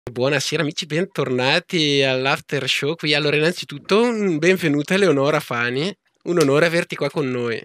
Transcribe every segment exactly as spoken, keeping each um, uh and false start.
Buonasera amici, bentornati all'after show qui. Allora, innanzitutto, un benvenuta Eleonora Fani, un onore averti qua con noi.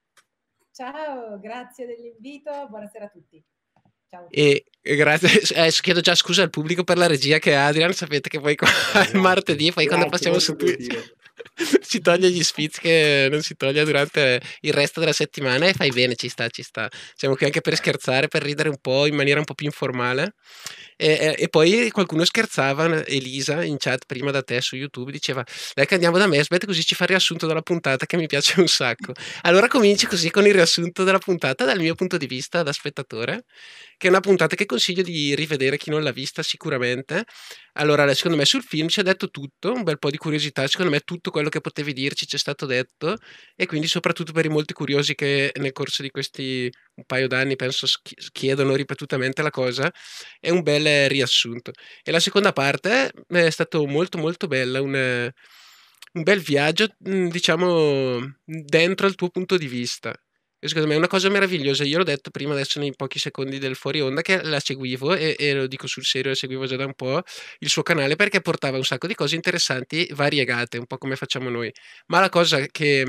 Ciao, grazie dell'invito, buonasera a tutti. Ciao. E, e grazie, eh, chiedo già scusa al pubblico per la regia che è Adrian, sapete che poi qua Grazie, il martedì, poi grazie, quando passiamo su Twitch si toglie gli sfizi che non si toglie durante il resto della settimana e fai bene, ci sta, ci sta. Siamo qui anche per scherzare, per ridere un po' in maniera un po' più informale. E, e, e poi qualcuno scherzava, Elisa in chat prima da te su YouTube diceva dai che andiamo da Mesbet così ci fa il riassunto della puntata che mi piace un sacco. Allora cominci così con il riassunto della puntata dal mio punto di vista da spettatore, che è una puntata che consiglio di rivedere chi non l'ha vista sicuramente. Allora, secondo me sul film ci ha detto tutto, un bel po' di curiosità, secondo me tutto quello che potevi dirci c'è stato detto e quindi soprattutto per i molti curiosi che nel corso di questi un paio d'anni penso chiedono ripetutamente la cosa, è un bel riassunto. E la seconda parte è stato molto molto bella, un, un bel viaggio, diciamo, dentro il tuo punto di vista. E secondo me è una cosa meravigliosa. Io l'ho detto prima, adesso nei pochi secondi del fuori onda, che la seguivo e, e lo dico sul serio, la seguivo già da un po' il suo canale perché portava un sacco di cose interessanti, variegate, un po' come facciamo noi. Ma la cosa che,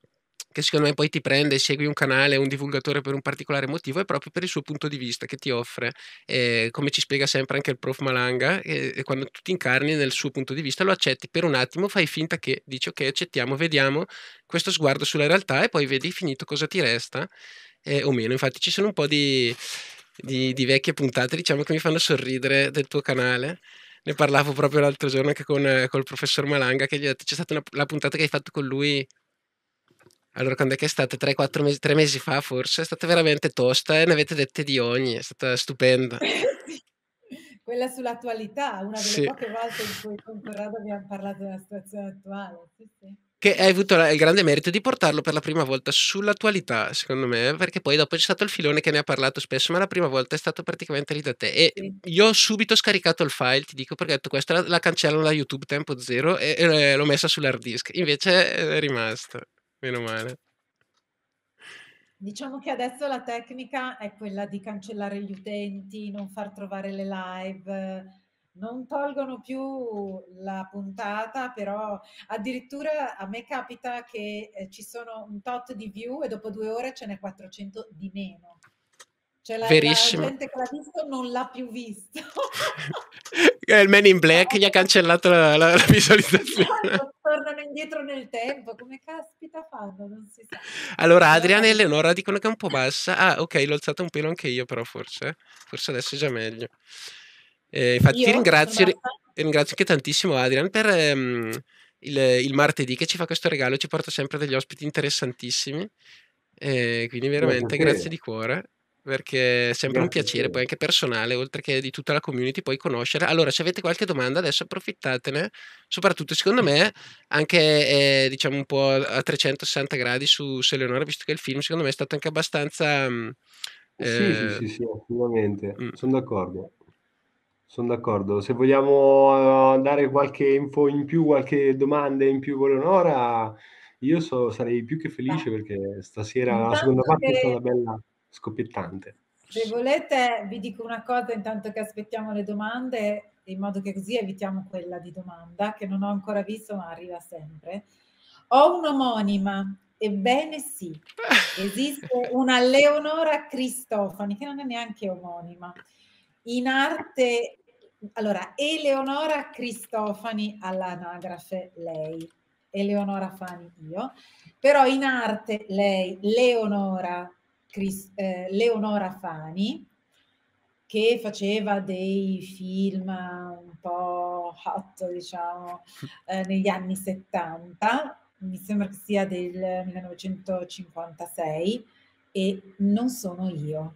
che secondo me poi ti prende, segui un canale, un divulgatore per un particolare motivo, è proprio per il suo punto di vista che ti offre. E come ci spiega sempre anche il prof Malanga, e, e quando tu ti incarni nel suo punto di vista, lo accetti per un attimo, fai finta che dici ok, accettiamo, vediamo questo sguardo sulla realtà e poi vedi finito cosa ti resta eh, o meno. Infatti ci sono un po' di, di, di vecchie puntate, diciamo, che mi fanno sorridere del tuo canale. Ne parlavo proprio l'altro giorno anche con col professor Malanga, che gli ho detto c'è stata una, la puntata che hai fatto con lui. Allora, quando è che è stata? tre quattro mesi, tre mesi fa forse? È stata veramente tosta e ne avete dette di ogni, è stata stupenda. Sì. Quella sull'attualità, una delle Sì. poche volte in cui con Corrado abbiamo parlato della situazione attuale. Sì, sì. Che hai avuto la, il grande merito di portarlo per la prima volta sull'attualità, secondo me, perché poi dopo c'è stato il filone che ne ha parlato spesso, ma la prima volta è stato praticamente lì da te. E Sì. io ho subito scaricato il file, ti dico, perché ho detto questa la, la cancellano da YouTube tempo zero e, e l'ho messa sull'hard disk. Invece è rimasta, meno male. Diciamo che adesso la tecnica è quella di cancellare gli utenti, non far trovare le live, non tolgono più la puntata, però addirittura a me capita che eh, ci sono un tot di view e dopo due ore ce n'è quattrocento di meno. Cioè la, la gente che l'ha visto non l'ha più visto. È il Man in Black gli ha cancellato la, la, la visualizzazione. Esatto, tornano indietro nel tempo, come caspita fanno, non si sa. Allora Adrian e Eleonora dicono che è un po' bassa. Ah, ok, l'ho alzata un pelo anche io, però forse forse adesso è già meglio. Eh, infatti ti ringrazio, ringrazio anche tantissimo Adrian per um, il, il martedì che ci fa questo regalo, ci porta sempre degli ospiti interessantissimi, eh, quindi veramente grazie, grazie di cuore, perché è sempre grazie un piacere, poi anche personale, oltre che di tutta la community, poi conoscere. Allora, se avete qualche domanda adesso approfittatene, soprattutto secondo me anche eh, diciamo un po' a trecentosessanta gradi su, su Eleonora, visto che il film secondo me è stato anche abbastanza... Eh, sì, sì, sì, sì, assolutamente, mm. sono d'accordo. Sono d'accordo. Se vogliamo uh, dare qualche info in più, qualche domanda in più con Eleonora, io so, sarei più che felice perché stasera intanto la seconda parte che... è stata bella scoppiettante. Se volete vi dico una cosa intanto che aspettiamo le domande, in modo che così evitiamo quella di domanda, che non ho ancora visto ma arriva sempre. Ho un'omonima, ebbene sì, esiste una Leonora Cristofani, che non è neanche omonima. In arte, allora, Eleonora Cristofani all'anagrafe lei, Eleonora Fani io, però in arte lei, Leonora Chris, eh, Leonora Fani, che faceva dei film un po' hot, diciamo, eh, negli anni settanta, mi sembra che sia del millenovecentocinquantasei, e non sono io.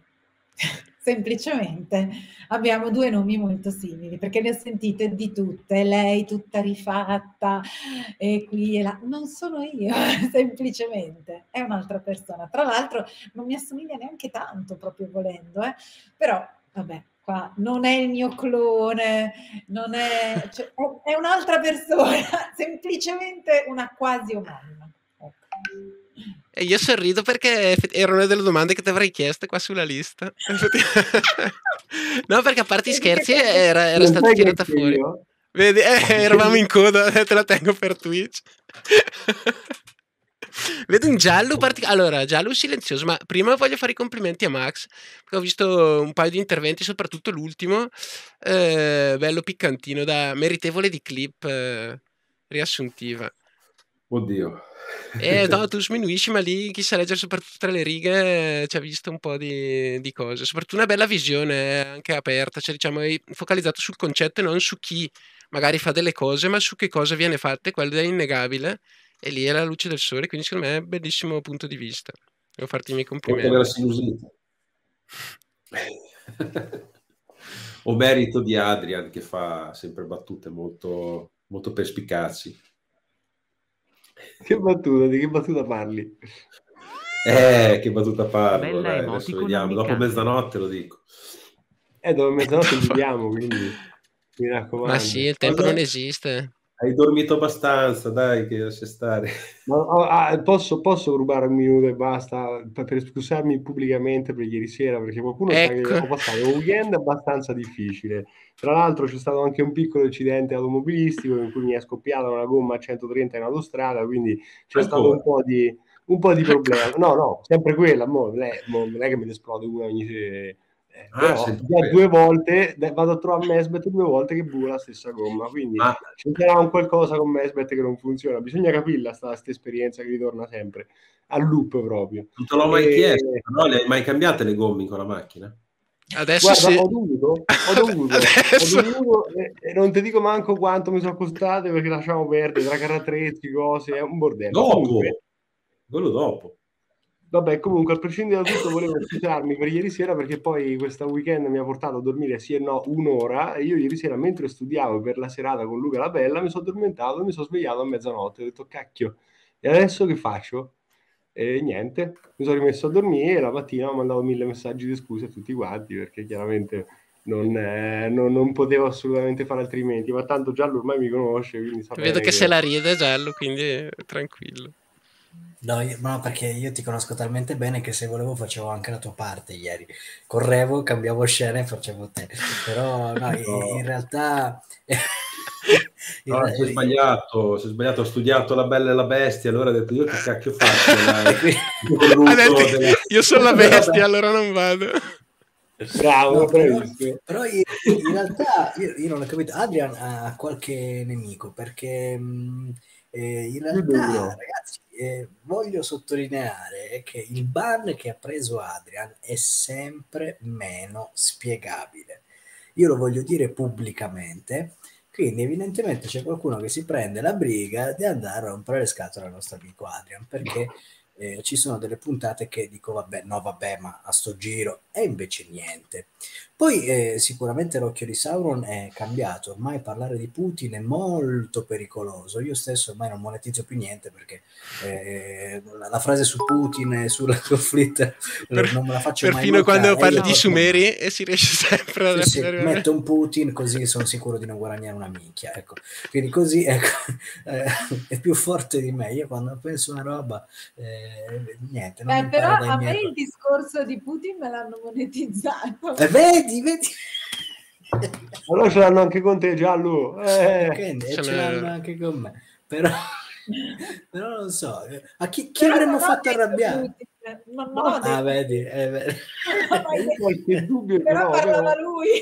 Semplicemente abbiamo due nomi molto simili, perché ne ho sentite di tutte, lei tutta rifatta e qui e là. Non sono io, semplicemente, è un'altra persona. Tra l'altro non mi assomiglia neanche tanto, proprio volendo, eh? Però vabbè, qua non è il mio clone, non è, cioè, è, è un'altra persona, semplicemente una quasi omonima. Ecco. E io sorrido perché era una delle domande che ti avrei chiesto qua sulla lista. No, perché a parte i scherzi era, era stata tirata fuori. Io? Vedi, eh, eravamo in coda, te la tengo per Twitch. Vedo un giallo particolare. Allora, giallo silenzioso, ma prima voglio fare i complimenti a Max, perché ho visto un paio di interventi, soprattutto l'ultimo, eh, bello piccantino, da meritevole di clip eh, riassuntiva. Oddio. Eh, no, tu sminuisci, ma lì chi sa leggere soprattutto tra le righe ci ha visto un po' di, di cose. Soprattutto una bella visione, anche aperta, cioè diciamo è focalizzato sul concetto e non su chi magari fa delle cose, ma su che cosa viene fatte, quello è innegabile. E lì è la luce del sole, quindi secondo me è un bellissimo punto di vista. Devo farti i miei complimenti. Della sinusite. O merito di Adrian, che fa sempre battute molto, molto perspicaci. Che battuta, di che battuta parli? Eh, che battuta parlo, Bella dai, adesso vediamo, dopo mezzanotte lo dico. Eh, dopo mezzanotte viviamo, quindi mi raccomando. Ma sì, il tempo Cosa? non esiste. Hai dormito abbastanza, dai, che lascia stare. Ma, oh, ah, posso, posso rubare un minuto e basta per, per scusarmi pubblicamente per ieri sera, perché qualcuno sa Ecco. che ho passato un weekend abbastanza difficile. Tra l'altro c'è stato anche un piccolo incidente automobilistico in cui mi è scoppiata una gomma a centotrenta in autostrada, quindi c'è Ancora? stato un po' di, un po' di problema. No, no, sempre quella, mo, non, è, mo, non è che me ne esplode una ogni... Eh, Ah, però sempre già quello. due volte eh, vado a trovare Mesbet due volte che buca la stessa gomma, quindi Ah, ci sarà un qualcosa con Mesbet che non funziona, bisogna capirla sta esperienza che ritorna sempre al loop proprio. non te l'ho mai E- chiesto, però le hai mai cambiate le gomme con la macchina? Adesso Guarda, sì. ho dovuto, ho dovuto, Adesso. ho dovuto e, e non ti dico manco quanto mi sono costate perché lasciamo perdere tra caratterezzi, cose, è un bordello. Dopo, Comunque, quello dopo. vabbè, comunque, a prescindere da tutto, volevo scusarmi per ieri sera perché poi questo weekend mi ha portato a dormire sì e no un'ora e io ieri sera mentre studiavo per la serata con Luca la Bella mi sono addormentato e mi sono svegliato a mezzanotte. Ho detto cacchio, e adesso che faccio? E niente, mi sono rimesso a dormire e la mattina ho mandato mille messaggi di scuse a tutti quanti perché chiaramente non, eh, non, non potevo assolutamente fare altrimenti, ma tanto Giallo ormai mi conosce, quindi sa Vedo bene che, che... se la ride giallo, quindi eh, tranquillo. No, io- no, perché io ti conosco talmente bene che se volevo facevo anche la tua parte ieri. Correvo, cambiavo scena e facevo te. Però no, in, No. in realtà... in No, re- si è sbagliato, si è sbagliato, ho studiato La Bella e la Bestia, allora ho detto io che cacchio faccio? Dai? Ha detto, della... io sono la bestia, allora non vado. Bravo, No, però, bravissimo. però in, in realtà io, io non ho capito. Adrian ha qualche nemico perché mh, eh, in realtà, duro. ragazzi, eh, voglio sottolineare che il ban che ha preso Adrian è sempre meno spiegabile. Io lo voglio dire pubblicamente. Quindi evidentemente c'è qualcuno che si prende la briga di andare a rompere le scatole al nostro amico Adrian perché eh, ci sono delle puntate che dico vabbè no vabbè ma a sto giro e invece niente. Poi eh, sicuramente l'occhio di Sauron è cambiato, ormai parlare di Putin è molto pericoloso, io stesso ormai non monetizzo più niente perché eh, la, la frase su Putin e sul conflitto Per, non me la faccio mai perfino quando mancare, parli io di proprio- Sumeri e si riesce sempre a sì, sì, arrivare- metto un Putin così sono sicuro di non guadagnare una minchia, ecco. Quindi così ecco, eh, è più forte di me. Io quando penso una roba eh, niente, non Eh, imparo però dai a miei me il errori. discorso di Putin me l'hanno monetizzato. Eh, vedi, vedi. Allora ce l'hanno anche con te, Giallo. Eh. Quindi, e Ce ce n'è- l'hanno anche con me. Però, però non so, eh, a chi, chi Però avremmo non ho fatto detto arrabbiare? Putin, non, non ho detto Ah, vedi, Putin. eh, vedi. Non ho mai Io detto- qualche dubbio ce però l'ho, parlava però- lui.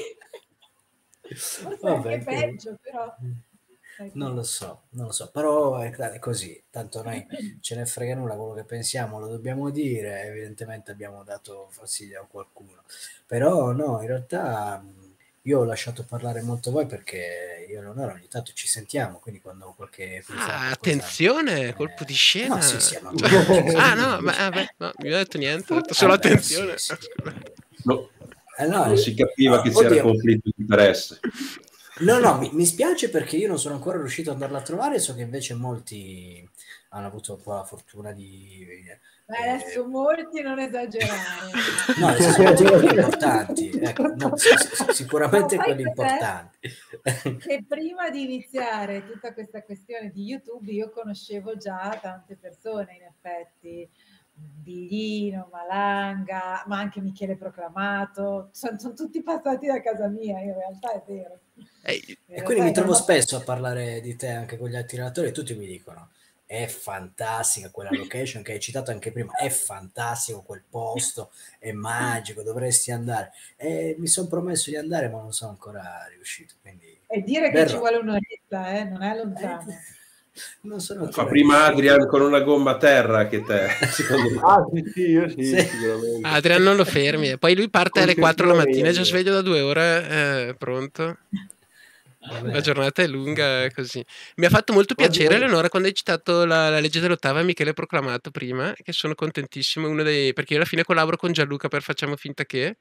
Forse Vabbè, anche comunque. peggio, però. Non lo so, non lo so, però è, è così, tanto noi ce ne frega nulla quello che pensiamo, lo dobbiamo dire, evidentemente abbiamo dato fastidio a qualcuno, però no, in realtà mh, io ho lasciato parlare molto voi perché io non ero, ogni tanto ci sentiamo, quindi quando ho qualche... Ah, qualcosa- attenzione, colpo di scena. No, sì, sì, ma- Ah, no, ma vabbè, no, mi ha detto niente, ho detto solo Vabbè, attenzione. sì, sì. No, Eh, no, non si capiva no, che c'era oddio. conflitto di interesse. No, no, mi, mi spiace perché io non sono ancora riuscito ad andarla a trovare, so che invece molti hanno avuto un po' la fortuna di... Ma eh, adesso molti non esagerare. no, nel senso, molti quelli importanti, ecco, no, sì, sì, sicuramente No, fai quelli per te. importanti. Che prima di iniziare tutta questa questione di YouTube io conoscevo già tante persone in effetti, Biglino, Malanga, ma anche Michele Proclamato, sono, sono tutti passati da casa mia, in realtà è vero. E, e quindi mi trovo spesso a parlare di te anche con gli altri relatori e tutti mi dicono è fantastica quella location che hai citato anche prima, è fantastico quel posto, è magico, dovresti andare. E mi sono promesso di andare ma non sono ancora riuscito. Quindi e dire verrò. Che ci vuole un'oretta, eh? Non è lontano. Eh, non sono Fa prima Adrian con una gomma a terra che te, secondo me. Ah, sì, sì, io sì, Sì. sicuramente. Adrian non lo fermi. Poi lui parte alle quattro la mattina, è già sveglio da due ore, eh, pronto. Vabbè. La giornata è lunga, è così. Mi ha fatto molto piacere, Eleonora, quando hai citato la, la legge dell'ottava e Michele Proclamato prima, che sono contentissimo, uno dei, perché io alla fine collaboro con Gianluca per Facciamo Finta Che,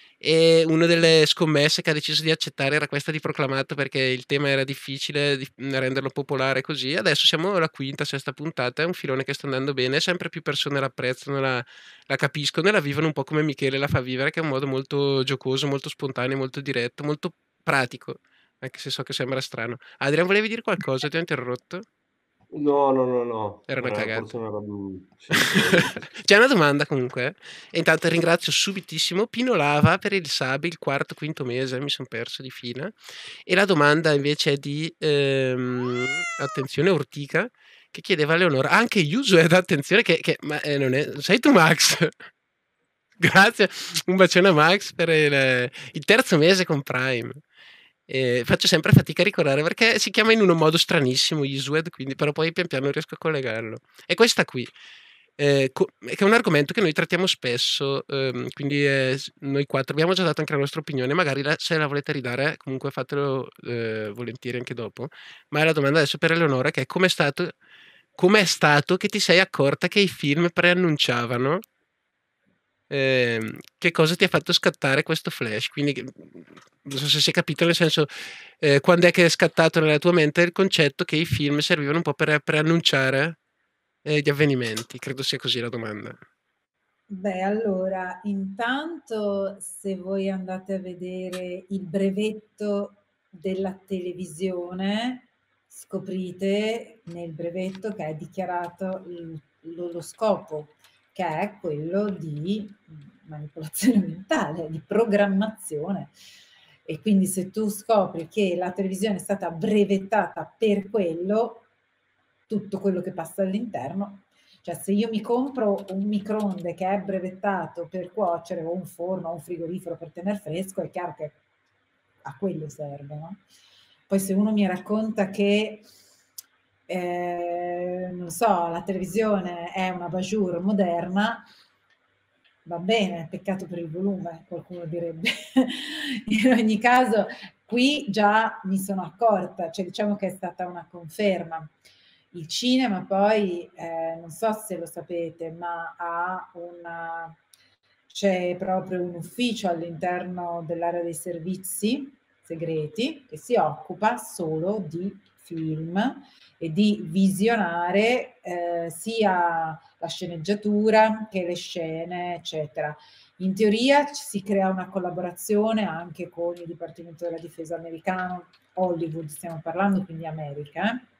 e una delle scommesse che ha deciso di accettare era questa di Proclamato, perché il tema era difficile di renderlo popolare così. Adesso siamo alla quinta, sesta puntata, è un filone che sta andando bene, sempre più persone l'apprezzano, la, la capiscono e la vivono un po' come Michele la fa vivere, che è un modo molto giocoso, molto spontaneo, molto diretto, molto pratico. Anche se so che sembra strano. Adrian, volevi dire qualcosa? Ti ho interrotto? No, no, no, no. Era una Eh, cagata. forse una roba... sì, sicuramente. C'è una domanda comunque. eh. E intanto ringrazio subitissimo Pino Lava per il sub, il quarto, quinto mese, mi sono perso di fila. E la domanda invece è di, ehm, attenzione, Ortica, che chiedeva a Leonora, anche Usued, attenzione, che, che ma eh, non è... Sei tu Max? Grazie, un bacione a Max per il, il terzo mese con Prime. Eh, faccio sempre fatica a ricordare perché si chiama in un modo stranissimo Isued, quindi però poi pian piano riesco a collegarlo. E questa qui, eh, co- che è un argomento che noi trattiamo spesso, ehm, quindi eh, s- noi quattro abbiamo già dato anche la nostra opinione, magari la- se la volete ridare comunque fatelo eh, volentieri anche dopo. Ma è la domanda adesso per Eleonora, che è come è stato, com'è stato che ti sei accorta che i film preannunciavano Ehm, che cosa ti ha fatto scattare questo flash? Quindi, che- non so se si è capito, nel senso, eh, quando è che è scattato nella tua mente il concetto che i film servivano un po' per preannunciare eh, gli avvenimenti? Credo sia così la domanda. Beh, allora, intanto se voi andate a vedere il brevetto della televisione, scoprite nel brevetto che è dichiarato il- lo, lo scopo, che è quello di manipolazione mentale, di programmazione. E quindi se tu scopri che la televisione è stata brevettata per quello, tutto quello che passa all'interno, cioè se io mi compro un microonde che è brevettato per cuocere, o un forno o un frigorifero per tenere fresco, è chiaro che a quello serve, no? Poi se uno mi racconta che eh, non so, la televisione è una Bajur moderna, va bene, peccato per il volume, qualcuno direbbe. In ogni caso, qui già mi sono accorta, cioè diciamo che è stata una conferma. Il cinema poi, eh, non so se lo sapete, ma ha una, c'è proprio un ufficio all'interno dell'area dei servizi segreti che si occupa solo di film e di visionare eh, sia la sceneggiatura che le scene, eccetera. In teoria si crea una collaborazione anche con il Dipartimento della Difesa americano, Hollywood stiamo parlando, quindi America, eh?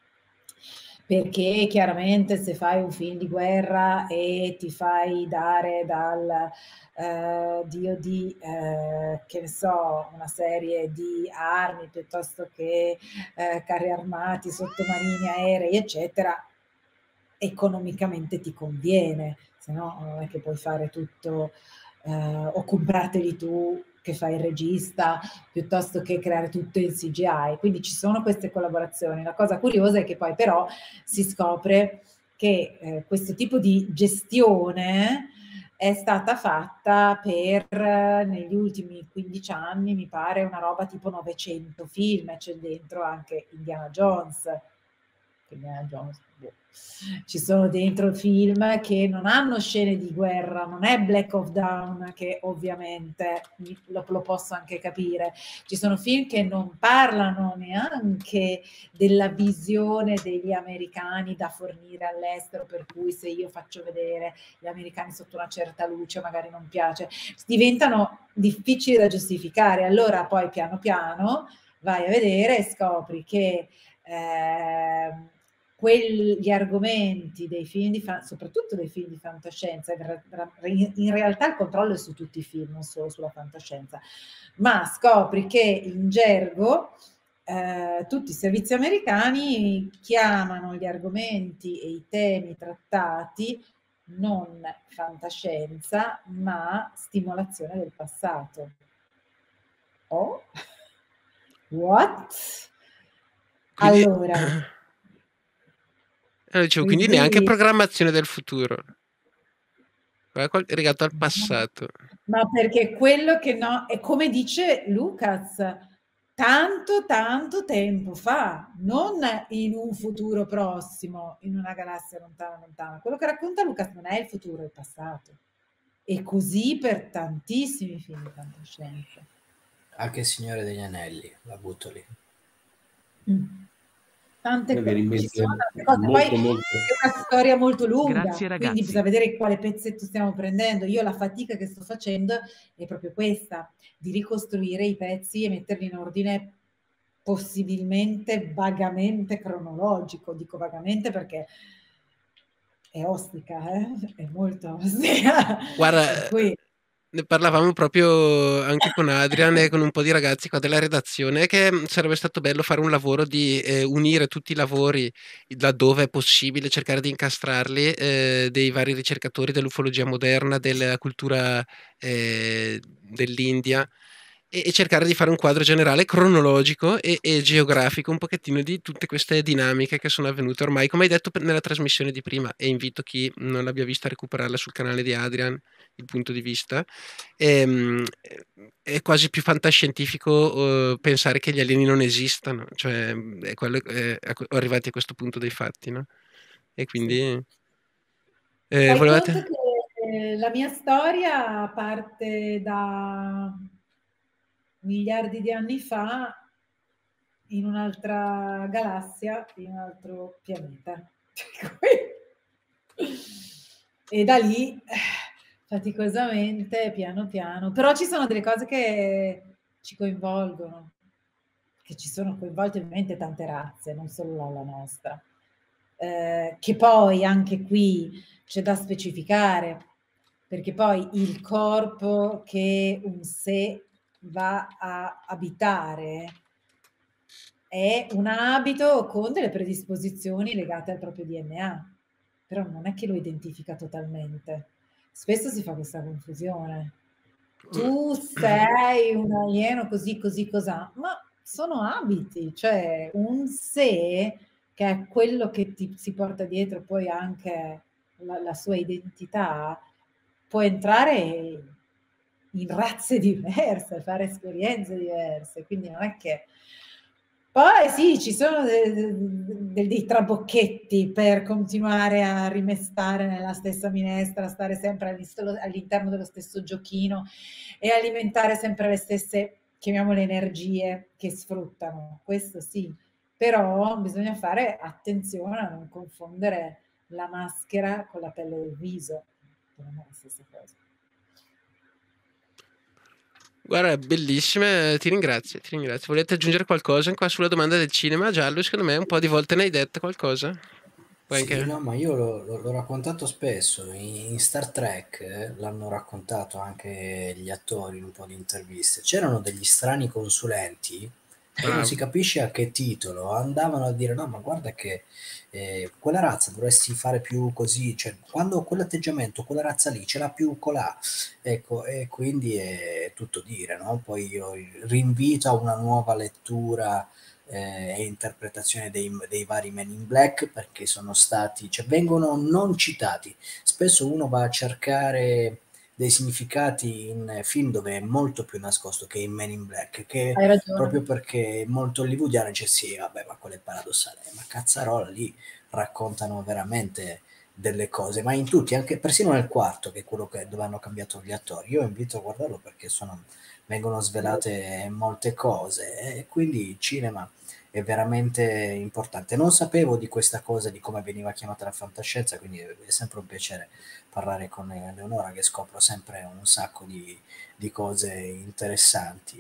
Perché chiaramente se fai un film di guerra e ti fai dare dal eh, dio di, eh, che ne so, una serie di armi piuttosto che eh, carri armati, sottomarini, aerei, eccetera, economicamente ti conviene, se no non è che puoi fare tutto eh, o comprarteli tu che fai il regista piuttosto che creare tutto in C G I. Quindi ci sono queste collaborazioni. La cosa curiosa è che poi però si scopre che eh, questo tipo di gestione è stata fatta per eh, negli ultimi quindici anni, mi pare una roba tipo novecento film, c'è dentro anche Indiana Jones. Indiana Jones, boh. Ci sono dentro film che non hanno scene di guerra, non è Black Hawk Down, che ovviamente lo, lo posso anche capire. Ci sono film che non parlano neanche della visione degli americani da fornire all'estero, per cui se io faccio vedere gli americani sotto una certa luce magari non piace, diventano difficili da giustificare. Allora poi piano piano vai a vedere e scopri che eh, quegli argomenti dei film di fa- soprattutto dei film di fantascienza, in realtà il controllo è su tutti i film, non solo sulla fantascienza, ma scopri che in gergo eh, tutti i servizi americani chiamano gli argomenti e i temi trattati non fantascienza, ma stimolazione del passato. Oh, what? Quindi, allora, eh, dicevo, quindi, quindi neanche programmazione del futuro, è legato al passato. Ma perché quello che no, è come dice Lucas, tanto tanto tempo fa, non in un futuro prossimo, in una galassia lontana lontana. Quello che racconta Lucas non è il futuro, è il passato. E così per tantissimi film di fantascienza. Anche il Signore degli Anelli, la butto lì. Mm. Tante Mi viene in cose, mente ci sono tante cose. molto, Poi molto- è una storia molto lunga, Grazie, ragazzi. quindi bisogna vedere quale pezzetto stiamo prendendo. Io la fatica che sto facendo è proprio questa, di ricostruire i pezzi e metterli in ordine possibilmente vagamente cronologico. Dico vagamente perché è ostica, eh? È molto ostica. Guarda, Per cui ne parlavamo proprio anche con Adrian e con un po' di ragazzi qua della redazione, che sarebbe stato bello fare un lavoro di eh, unire tutti i lavori laddove è possibile, cercare di incastrarli, eh, dei vari ricercatori dell'ufologia moderna, della cultura eh, dell'India, e, e cercare di fare un quadro generale cronologico e, e geografico un pochettino di tutte queste dinamiche che sono avvenute ormai, come hai detto per- nella trasmissione di prima, e invito chi non l'abbia vista a recuperarla sul canale di Adrian, il punto di vista. Ehm, è quasi più fantascientifico eh, pensare che gli alieni non esistano, cioè è quello, è, è arrivati a questo punto dei fatti, no? E quindi eh, fai volevate... conto che eh, la mia storia parte da miliardi di anni fa in un'altra galassia, in un altro pianeta. E da lì, faticosamente, piano piano, però ci sono delle cose che ci coinvolgono, che ci sono coinvolte ovviamente tante razze, non solo la nostra, eh, che poi anche qui c'è da specificare, perché poi il corpo che un sé va a abitare è un abito con delle predisposizioni legate al proprio D N A, però non è che lo identifica totalmente. Spesso si fa questa confusione. Tu sei un alieno così, così, cos'ha, ma sono abiti, cioè un sé che è quello che ti, si porta dietro poi anche la, la sua identità, può entrare in razze diverse, fare esperienze diverse, quindi non è che... Poi sì, ci sono de, de, de, dei trabocchetti per continuare a rimestare nella stessa minestra, stare sempre all'interno dello stesso giochino e alimentare sempre le stesse, chiamiamole, energie che sfruttano. Questo sì, però bisogna fare attenzione a non confondere la maschera con la pelle del viso, che non è la stessa cosa. Guarda, bellissime, ti ringrazio, ti ringrazio. Volete aggiungere qualcosa qua sulla domanda del cinema? Giallo, secondo me un po' di volte ne hai detto qualcosa. Puoi Sì, anche... no, ma io l'ho, l'ho- l'ho raccontato spesso, in, in Star Trek eh, l'hanno raccontato anche gli attori in un po' di interviste. C'erano degli strani consulenti che non Bravo. si capisce a che titolo andavano a dire no, ma guarda che eh, quella razza dovresti fare più così, cioè quando quell'atteggiamento, quella razza lì ce l'ha più colà, ecco, e quindi è tutto dire, no? Poi io rinvito a una nuova lettura eh, e interpretazione dei, dei vari Men in Black, perché sono stati, cioè vengono non citati. Spesso uno va a cercare dei significati in film dove è molto più nascosto che in Men in Black, che Hai ragione. proprio perché è molto hollywoodiano, dice sì, vabbè, ma quello è paradossale, ma cazzarola, lì raccontano veramente delle cose, ma in tutti, anche persino nel quarto, che è quello che, dove hanno cambiato gli attori. Io invito a guardarlo perché sono, vengono svelate molte cose e quindi il cinema è veramente importante. Non sapevo di questa cosa, di come veniva chiamata la fantascienza, quindi è sempre un piacere parlare con Eleonora, che scopro sempre un sacco di, di cose interessanti.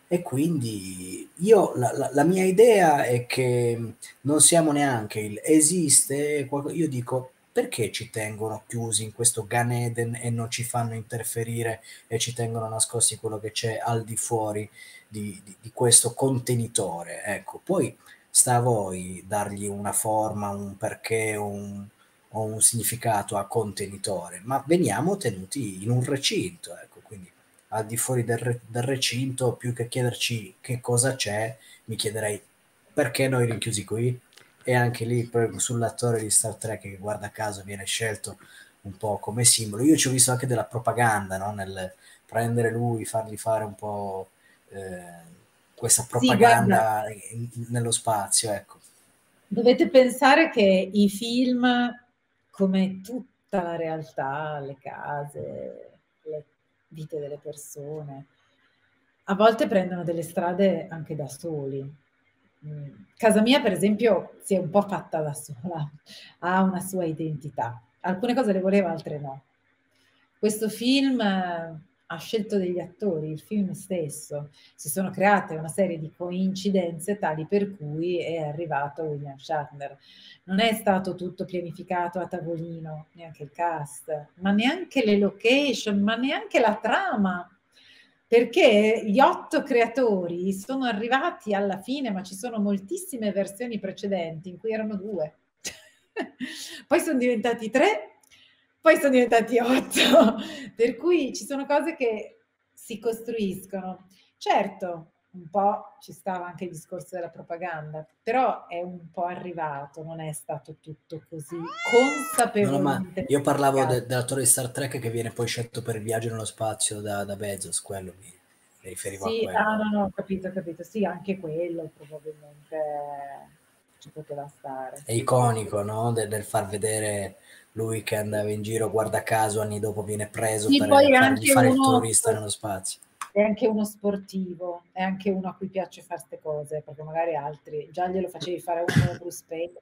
E quindi io la, la, la mia idea è che non siamo neanche il esiste, io dico perché ci tengono chiusi in questo Gan Eden e non ci fanno interferire e ci tengono nascosti quello che c'è al di fuori di, di, di questo contenitore, ecco. Poi sta a voi dargli una forma, un perché, un, o un significato a contenitore, ma veniamo tenuti in un recinto, ecco, quindi al di fuori del, re, del recinto, più che chiederci che cosa c'è, mi chiederei perché noi rinchiusi qui. E anche lì sull'attore di Star Trek che guarda caso viene scelto un po' come simbolo. Io ci ho visto anche della propaganda, no? Nel prendere lui, fargli fare un po' eh, questa propaganda sì, in, nello spazio, ecco. Dovete pensare che i film, come tutta la realtà, le case, le vite delle persone, a volte prendono delle strade anche da soli. Casa mia, per esempio, si è un po' fatta da sola, ha una sua identità. Alcune cose le voleva, altre no. Questo film ha scelto degli attori, il film stesso. Si sono create una serie di coincidenze tali per cui è arrivato William Shatner. Non è stato tutto pianificato a tavolino, neanche il cast, ma neanche le location, ma neanche la trama. Perché gli otto creatori sono arrivati alla fine, ma ci sono moltissime versioni precedenti in cui erano due. Poi sono diventati tre, poi sono diventati otto. Per cui ci sono cose che si costruiscono. Certo, un po' ci stava anche il discorso della propaganda, però è un po' arrivato, non è stato tutto così consapevolmente. No, no, io parlavo de, dell'attore di Star Trek che viene poi scelto per il viaggio nello spazio da, da Bezos, quello mi, mi riferivo sì, a quello. Ah, no, no, ho capito, ho capito. Sì, anche quello probabilmente ci poteva stare. È iconico, no? Del, del far vedere lui che andava in giro, guarda caso, anni dopo viene preso sì, per fargli fare il turista nello spazio. È anche uno sportivo, è anche uno a cui piace fare queste cose, perché magari altri, già glielo facevi fare uno come Bruce Payne.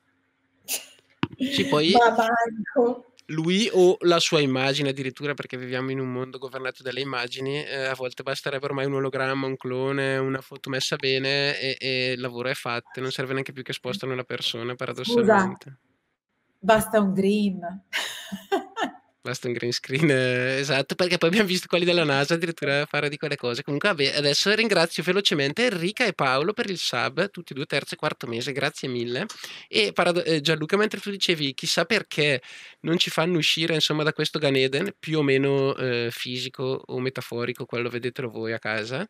Sì, poi Ma manco. Lui o la sua immagine addirittura, perché viviamo in un mondo governato dalle immagini, eh, a volte basterebbe ormai un ologramma, un clone, una foto messa bene e, e il lavoro è fatto, non serve neanche più che spostano la persona, paradossalmente. Scusa, basta un green. Basta un green screen, eh, esatto, perché poi abbiamo visto quelli della NASA addirittura fare di quelle cose. Comunque vabbè, adesso ringrazio velocemente Enrica e Paolo per il sub, tutti e due terzo e quarto mese, grazie mille. E parado- eh, Gianluca, mentre tu dicevi chissà perché non ci fanno uscire insomma da questo Gan Eden, più o meno eh, fisico o metaforico, quello vedetelo voi a casa,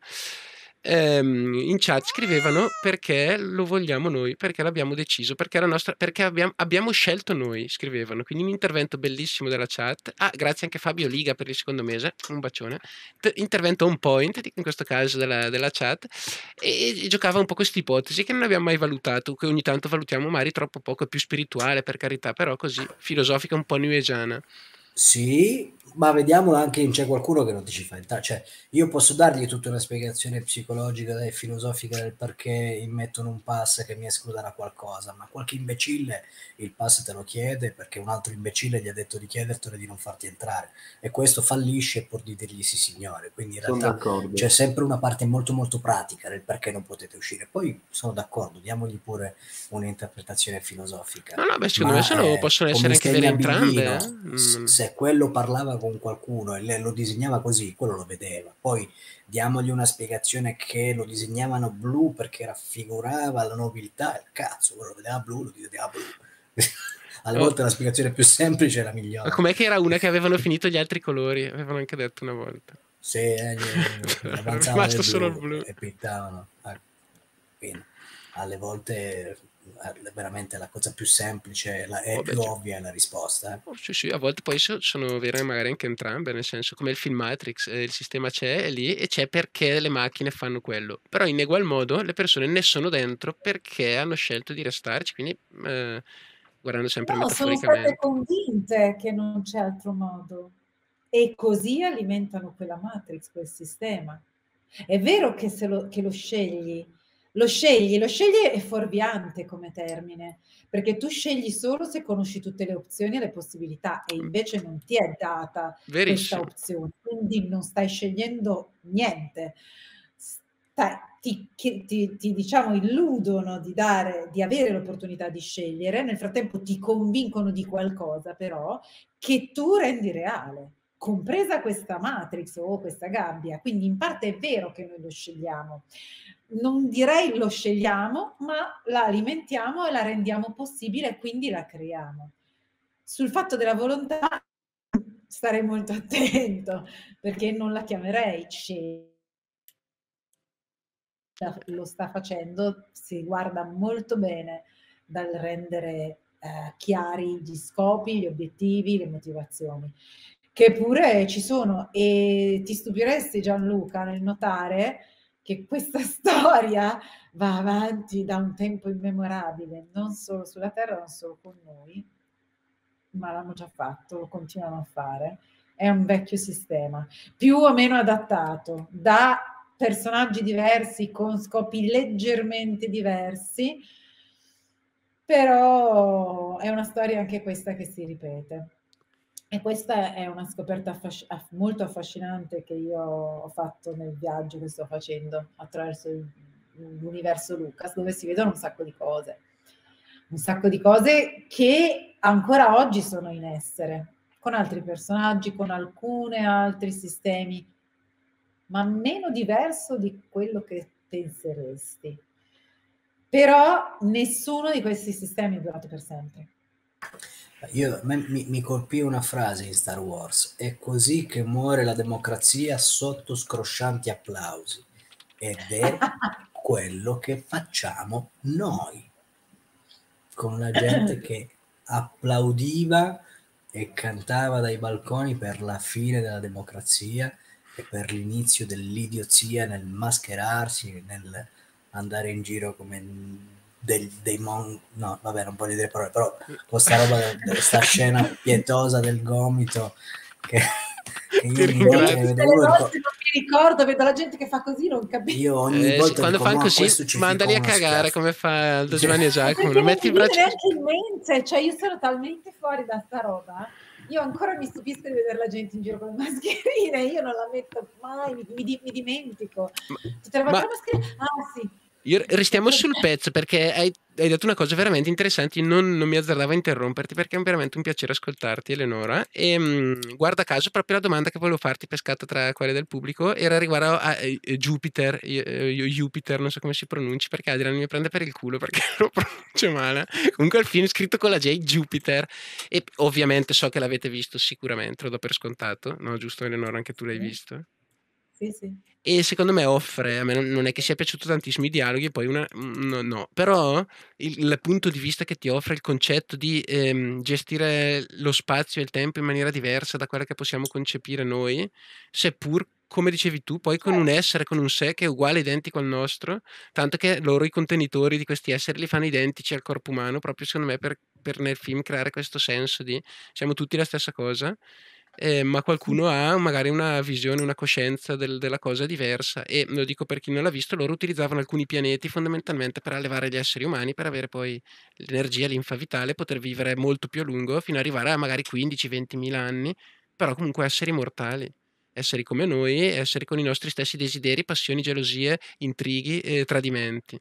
ehm, in chat scrivevano perché lo vogliamo noi, perché l'abbiamo deciso, perché, la nostra, perché abbiamo, abbiamo scelto noi, scrivevano. Quindi un intervento bellissimo della chat. Ah, grazie anche Fabio Liga per il secondo mese, un bacione. T- intervento on point, in questo caso della, della chat, e, e giocava un po' questa ipotesi che non abbiamo mai valutato, che ogni tanto valutiamo magari troppo poco, è più spirituale per carità, però così, filosofica, un po' neweggiana. Sì, ma vediamolo anche in c'è qualcuno che non ti ci fa il ta- cioè io posso dargli tutta una spiegazione psicologica e filosofica del perché immettono un pass che mi escluda da qualcosa, ma qualche imbecille il pass te lo chiede perché un altro imbecille gli ha detto di chiedertelo e di non farti entrare e questo fallisce pur di dirgli sì signore, quindi in realtà c'è sempre una parte molto molto pratica del perché non potete uscire. Poi sono d'accordo, diamogli pure un'interpretazione filosofica. No, no, beh, secondo ma, me sono, eh, possono essere anche vere entrambe. Eh? Mm. Se quello parlava con qualcuno e lo disegnava così, quello lo vedeva. Poi diamogli una spiegazione che lo disegnavano blu perché raffigurava la nobiltà, il cazzo, quello lo vedeva blu, lo disegnava blu. Alle oh. volte la spiegazione più semplice è la migliore. Ma com'è che era una che avevano finito gli altri colori? Avevano anche detto una volta. Sì, eh, avanzavano il solo il blu e pintavano. Quindi, alle volte veramente la cosa più semplice la, è oh, più beh, ovvia è la risposta. Eh. Oh, sì, sì, a volte poi sono vere magari anche entrambe, nel senso come il film Matrix, eh, il sistema c'è, è lì e c'è perché le macchine fanno quello, però in egual modo le persone ne sono dentro perché hanno scelto di restarci, quindi eh, guardando sempre no, metaforicamente. Sono state convinte che non c'è altro modo e così alimentano quella Matrix, quel sistema. È vero che, se lo, che lo scegli, lo scegli, lo scegli è fuorviante come termine, perché tu scegli solo se conosci tutte le opzioni e le possibilità e invece non ti è data Verissimo. questa opzione, quindi non stai scegliendo niente. ti, ti, ti, ti diciamo illudono di dare, di avere l'opportunità di scegliere, nel frattempo ti convincono di qualcosa però che tu rendi reale, compresa questa Matrix o questa gabbia. Quindi in parte è vero che noi lo scegliamo, non direi lo scegliamo, ma la alimentiamo e la rendiamo possibile e quindi la creiamo. Sul fatto della volontà starei molto attento, perché non la chiamerei scelta. Lo sta facendo, si guarda molto bene dal rendere eh, chiari gli scopi, gli obiettivi, le motivazioni, che pure ci sono. E ti stupiresti, Gianluca, nel notare che questa storia va avanti da un tempo immemorabile, non solo sulla Terra, non solo con noi, ma l'hanno già fatto, lo continuano a fare. È un vecchio sistema, più o meno adattato da personaggi diversi con scopi leggermente diversi, però è una storia anche questa che si ripete. E questa è una scoperta affasc- molto affascinante che io ho fatto nel viaggio che sto facendo attraverso l'universo Lucas, dove si vedono un sacco di cose, un sacco di cose che ancora oggi sono in essere, con altri personaggi, con alcuni altri sistemi, ma meno diverso di quello che penseresti. Però nessuno di questi sistemi è durato per sempre. Io, me, mi, mi colpì una frase in Star Wars: è così che muore la democrazia sotto scroscianti applausi, ed è quello che facciamo noi, con la gente che applaudiva e cantava dai balconi per la fine della democrazia e per l'inizio dell'idiozia nel mascherarsi, nel andare in giro come dei, dei mon... no, vabbè, non voglio dire parole, però questa roba, questa scena pietosa del gomito che, che io ogni volta che vedo uno non mi ricordo, vedo la gente che fa così, non capisco. Io ogni eh, volta sì, quando dico, fanno così, mandali a cagare schiaffo. come fa Aldo Giovanni e Giacomo. Non metti il braccio braccio neanche in mente, cioè io sono talmente fuori da sta roba. Io ancora mi stupisco di vedere la gente in giro con le mascherine, io non la metto mai, mi, mi, mi dimentico. Tutte le volte la mascherina, ah sì. Io, restiamo sul pezzo, perché hai, hai detto una cosa veramente interessante. Io non, non mi azzardavo a interromperti, perché è veramente un piacere ascoltarti, Eleonora. E mh, guarda caso, proprio la domanda che volevo farti, pescata tra quelle del pubblico, era riguardo a, a, a Jupiter, io, Jupiter, non so come si pronunci, perché Adrian mi prende per il culo perché lo pronuncio male. Comunque il film scritto con la J, Jupiter, e ovviamente so che l'avete visto sicuramente, lo do per scontato, no? Giusto, Eleonora, anche tu l'hai sì. visto? Sì, sì. E secondo me offre, a me non è che sia piaciuto tantissimo i dialoghi, poi una, no, no. Però il, il punto di vista che ti offre, il concetto di ehm, gestire lo spazio e il tempo in maniera diversa da quella che possiamo concepire noi, seppur, come dicevi tu, poi con un essere, con un sé che è uguale, identico al nostro, tanto che loro, i contenitori di questi esseri, li fanno identici al corpo umano, proprio secondo me per, per nel film creare questo senso di siamo tutti la stessa cosa. Eh, ma qualcuno ha magari una visione, una coscienza del, della cosa diversa, e lo dico per chi non l'ha visto, loro utilizzavano alcuni pianeti fondamentalmente per allevare gli esseri umani, per avere poi l'energia, linfa vitale, poter vivere molto più a lungo, fino ad arrivare a magari quindici venti mila anni, però comunque esseri mortali, esseri come noi, esseri con i nostri stessi desideri, passioni, gelosie, intrighi e tradimenti.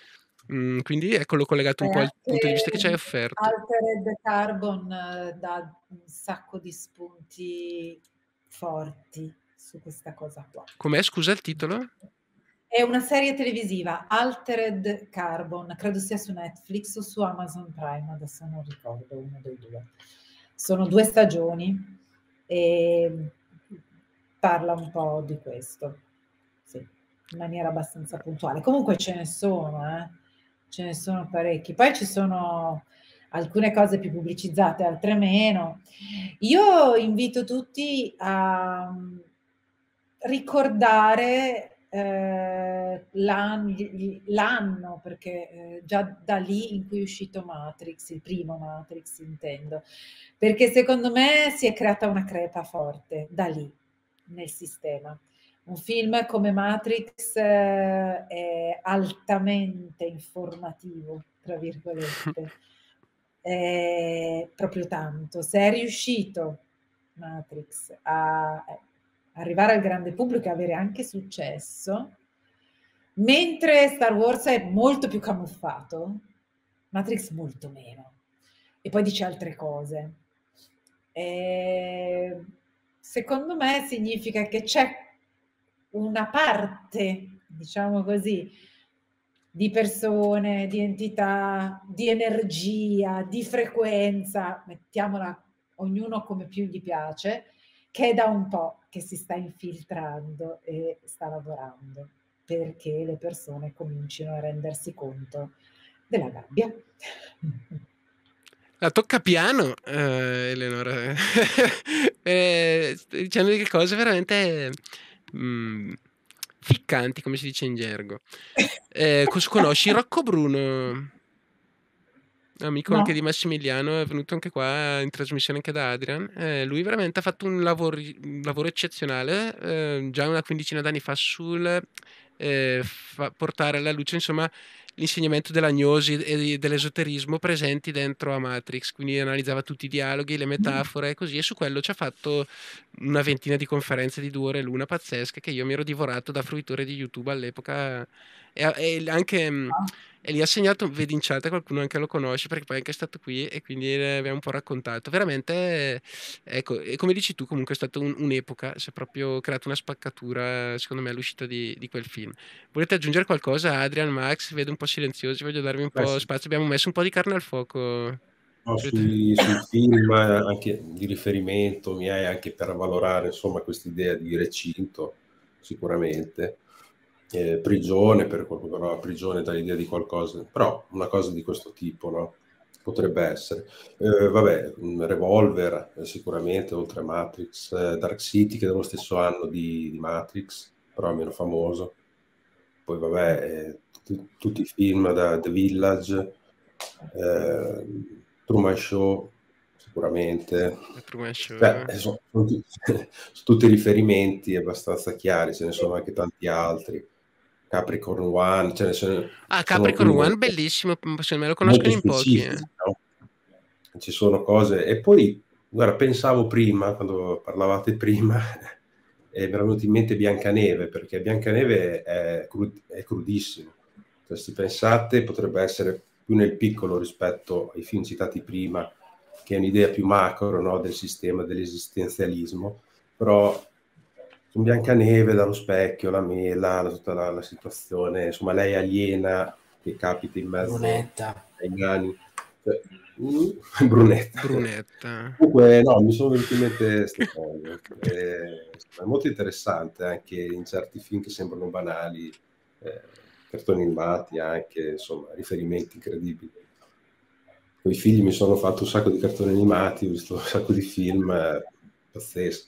Mm, quindi eccolo collegato un Beh, po' al punto di vista che ci hai offerto. Altered Carbon eh, dà un sacco di spunti forti su questa cosa qua. Com'è, scusa, il titolo? È una serie televisiva, Altered Carbon, credo sia su Netflix o su Amazon Prime, adesso non ricordo, uno dei due. Sono due stagioni e parla un po' di questo, sì, in maniera abbastanza puntuale. Comunque ce ne sono, eh? Ce ne sono parecchi. Poi ci sono alcune cose più pubblicizzate, altre meno. Io invito tutti a ricordare eh, l'anno, l'anno, perché eh, già da lì in cui è uscito Matrix, il primo Matrix intendo, perché secondo me si è creata una crepa forte da lì nel sistema. Un film come Matrix eh, è altamente informativo, tra virgolette, è proprio tanto. Se è riuscito Matrix a arrivare al grande pubblico e avere anche successo, Mentre Star Wars è molto più camuffato, Matrix molto meno. E poi dice altre cose. E secondo me significa che c'è una parte, diciamo così, di persone, di entità, di energia, di frequenza, mettiamola ognuno come più gli piace, che è da un po' che si sta infiltrando e sta lavorando perché le persone comincino a rendersi conto della gabbia. La tocca piano, eh, Eleonora. eh, stai dicendo delle cose veramente mm, ficcanti, come si dice in gergo. Eh, cos- conosci Rocco Bruno? Amico anche di No? Massimiliano, è venuto anche qua in trasmissione anche da Adrian. Eh, lui veramente ha fatto un lavoro, un lavoro eccezionale, eh, già una quindicina d'anni fa, sul eh, fa- portare alla luce, insomma, l'insegnamento dell'agnosi e di- dell'esoterismo presenti dentro a Matrix. Quindi analizzava tutti i dialoghi, le metafore e così, e su quello ci ha fatto una ventina di conferenze di due ore l'una pazzesche che io mi ero divorato da fruitore di YouTube all'epoca. E, e anche mh, e gli ha segnato, vedi in chat, qualcuno anche lo conosce perché poi è anche stato qui e quindi ne abbiamo un po' raccontato. Veramente, ecco, e come dici tu, comunque è stata un- un'epoca, si è proprio creata una spaccatura, secondo me, all'uscita di, di quel film. Volete aggiungere qualcosa, Adrian, Max? Vedo un po' silenziosi, voglio darvi un Beh, po' sì. spazio. Abbiamo messo un po' di carne al fuoco. No, sui, sui film anche di riferimento mi hai anche per valorare insomma quest'idea di recinto sicuramente, eh, prigione per qualcuno, no? Prigione dall'idea di qualcosa, però una cosa di questo tipo, no? Potrebbe essere. Eh, vabbè, Revolver eh, sicuramente, oltre a Matrix, eh, Dark City che è dello stesso anno di, di Matrix, però è meno famoso. Poi vabbè, eh, tutti, tutti i film da The Village, eh, Truman Show sicuramente. Beh, sono, sono, tutti, sono tutti riferimenti abbastanza chiari, ce ne sono anche tanti altri. Capricorn One, ce ne sono, Ah, sono Capricorn One, molto, bellissimo, se me lo molto conoscono in pochi. Eh. specifici, no? Ci sono cose, e poi, guarda, pensavo prima, quando parlavate prima, e mi era venuto in mente Biancaneve, perché Biancaneve è, cru- è crudissimo. Cioè, se pensate, potrebbe essere più nel piccolo rispetto ai film citati prima, che è un'idea più macro, no, del sistema, dell'esistenzialismo, però su Biancaneve, dallo specchio, la mela, la, tutta la, la situazione, insomma, lei aliena che capita in mezzo Brunetta. ai nani. Cioè, mm, Brunetta. Brunetta. Comunque, no, mi sono venute in mente queste cose. Eh, è molto interessante anche in certi film che sembrano banali, eh, cartoni animati anche, insomma, riferimenti incredibili. Con i figli mi sono fatto un sacco di cartoni animati, ho visto un sacco di film, eh, pazzesco.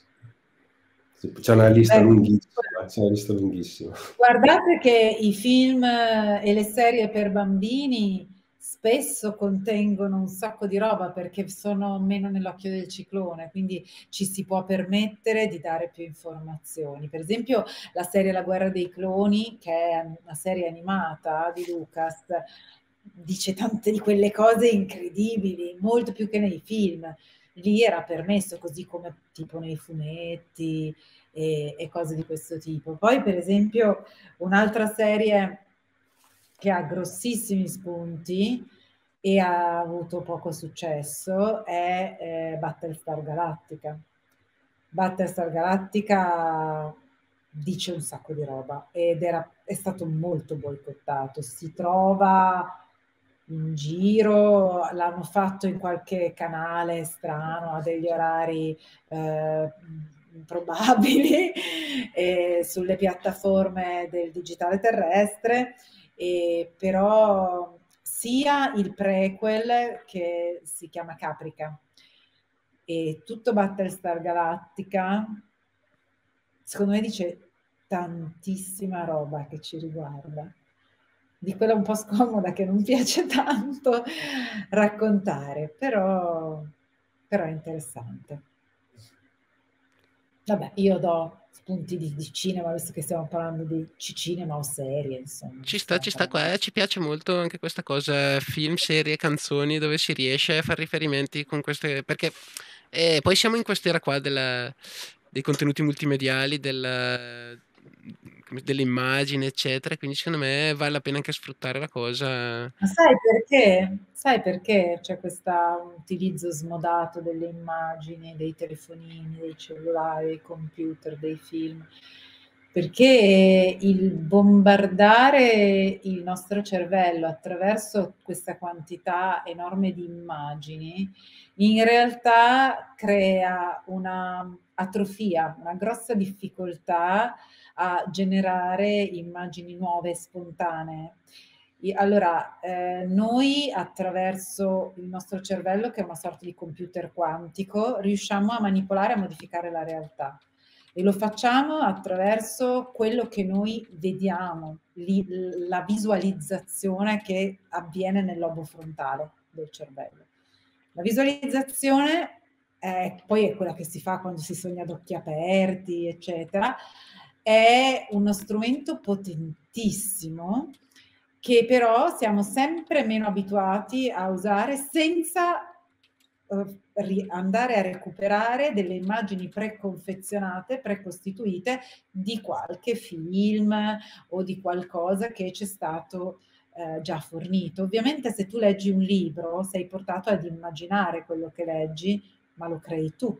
C'è una lista Beh, lunghissima, c'è una lista lunghissima. Guardate che i film e le serie per bambini spesso contengono un sacco di roba perché sono meno nell'occhio del ciclone, quindi ci si può permettere di dare più informazioni. Per esempio la serie La guerra dei cloni, che è una serie animata di Lucas, dice tante di quelle cose incredibili, molto più che nei film. Lì era permesso, così come tipo nei fumetti e, e cose di questo tipo. Poi, per esempio, un'altra serie che ha grossissimi spunti e ha avuto poco successo è eh, Battlestar Galactica. Battlestar Galactica dice un sacco di roba ed era, è stato molto boicottato. Si trova in giro, l'hanno fatto in qualche canale strano, a degli orari eh, improbabili, eh, sulle piattaforme del digitale terrestre, eh, però sia il prequel che si chiama Caprica e tutto Battlestar Galactica, secondo me dice tantissima roba che ci riguarda, di quella un po' scomoda che non piace tanto raccontare, però, però è interessante. Vabbè, io do spunti di, di cinema, visto che stiamo parlando di cinema o serie, insomma. Ci sta, ci sta qua, eh, ci piace molto anche questa cosa, film, serie, canzoni, dove si riesce a fare riferimenti con queste, perché eh, poi siamo in quest'era qua della, dei contenuti multimediali, del, delle immagini, eccetera. Quindi secondo me vale la pena anche sfruttare la cosa. Ma sai perché? Sai perché c'è questo utilizzo smodato delle immagini, dei telefonini, dei cellulari, dei computer, dei film? Perché il bombardare il nostro cervello attraverso questa quantità enorme di immagini in realtà crea una atrofia, una grossa difficoltà a generare immagini nuove e spontanee. Allora, eh, noi attraverso il nostro cervello, che è una sorta di computer quantico, riusciamo a manipolare e a modificare la realtà. E lo facciamo attraverso quello che noi vediamo, li, la visualizzazione che avviene nel lobo frontale del cervello. La visualizzazione è, poi è quella che si fa quando si sogna ad occhi aperti, eccetera, è uno strumento potentissimo che però siamo sempre meno abituati a usare senza andare a recuperare delle immagini preconfezionate, precostituite di qualche film o di qualcosa che ci è stato eh, già fornito. Ovviamente se tu leggi un libro sei portato ad immaginare quello che leggi, ma lo crei tu,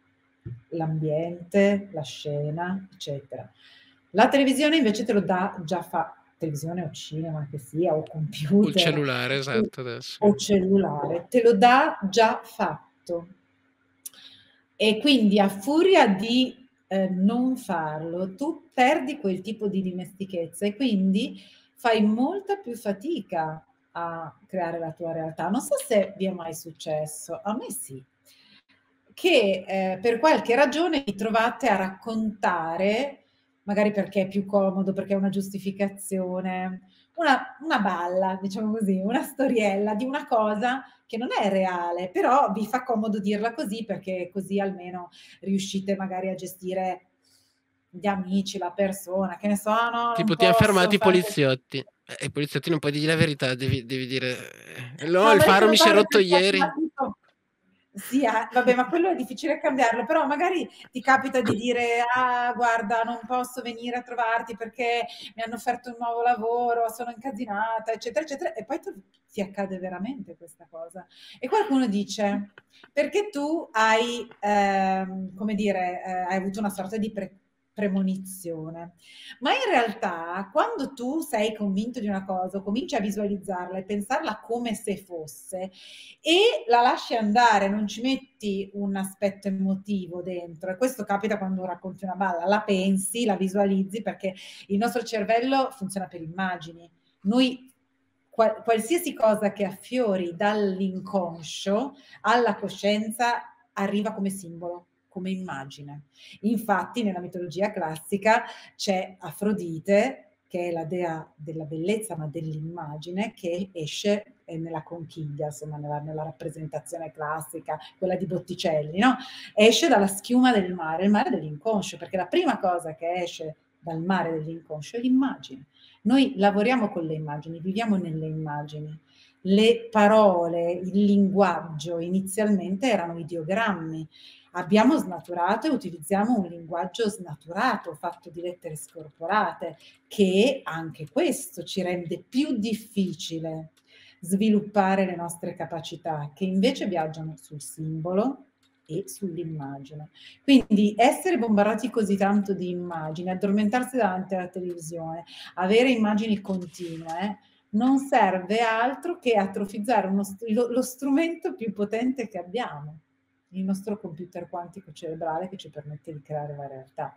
l'ambiente, la scena, eccetera. La televisione invece te lo dà già fa televisione o cinema che sia, o computer. O cellulare, esatto, adesso. O cellulare, te lo dà già fatto. E quindi a furia di eh, non farlo, tu perdi quel tipo di dimestichezza e quindi fai molta più fatica a creare la tua realtà. Non so se vi è mai successo, a me sì, che eh, per qualche ragione vi trovate a raccontare, magari perché è più comodo, perché è una giustificazione, una, una balla, diciamo così, una storiella di una cosa che non è reale, però vi fa comodo dirla così perché così almeno riuscite magari a gestire gli amici, la persona, che ne so, no, tipo ti hanno fermato i poliziotti. E i poliziotti non puoi dirgli la verità, devi, devi dire no, no, il faro mi si è rotto ieri. Sì, eh, vabbè, ma quello è difficile cambiarlo, però magari ti capita di dire ah, guarda, non posso venire a trovarti perché mi hanno offerto un nuovo lavoro, sono incasinata, eccetera, eccetera, e poi tu, ti accade veramente questa cosa. E qualcuno dice, perché tu hai, ehm, come dire, eh, hai avuto una sorta di pre- premonizione, ma in realtà quando tu sei convinto di una cosa, cominci a visualizzarla e pensarla come se fosse e la lasci andare, non ci metti un aspetto emotivo dentro, e questo capita quando racconti una balla, la pensi, la visualizzi, perché il nostro cervello funziona per immagini. Noi qual- qualsiasi cosa che affiori dall'inconscio alla coscienza arriva come simbolo, come immagine. Infatti nella mitologia classica c'è Afrodite, che è la dea della bellezza ma dell'immagine, che esce nella conchiglia, insomma nella, nella rappresentazione classica, quella di Botticelli, no? Esce dalla schiuma del mare, il mare dell'inconscio, perché la prima cosa che esce dal mare dell'inconscio è l'immagine. Noi lavoriamo con le immagini, viviamo nelle immagini. Le parole, il linguaggio inizialmente erano ideogrammi. Abbiamo snaturato e utilizziamo un linguaggio snaturato, fatto di lettere scorporate, che anche questo ci rende più difficile sviluppare le nostre capacità, che invece viaggiano sul simbolo e sull'immagine. Quindi essere bombardati così tanto di immagini, addormentarsi davanti alla televisione, avere immagini continue, non serve altro che atrofizzare uno, lo, lo strumento più potente che abbiamo, il nostro computer quantico cerebrale che ci permette di creare la realtà.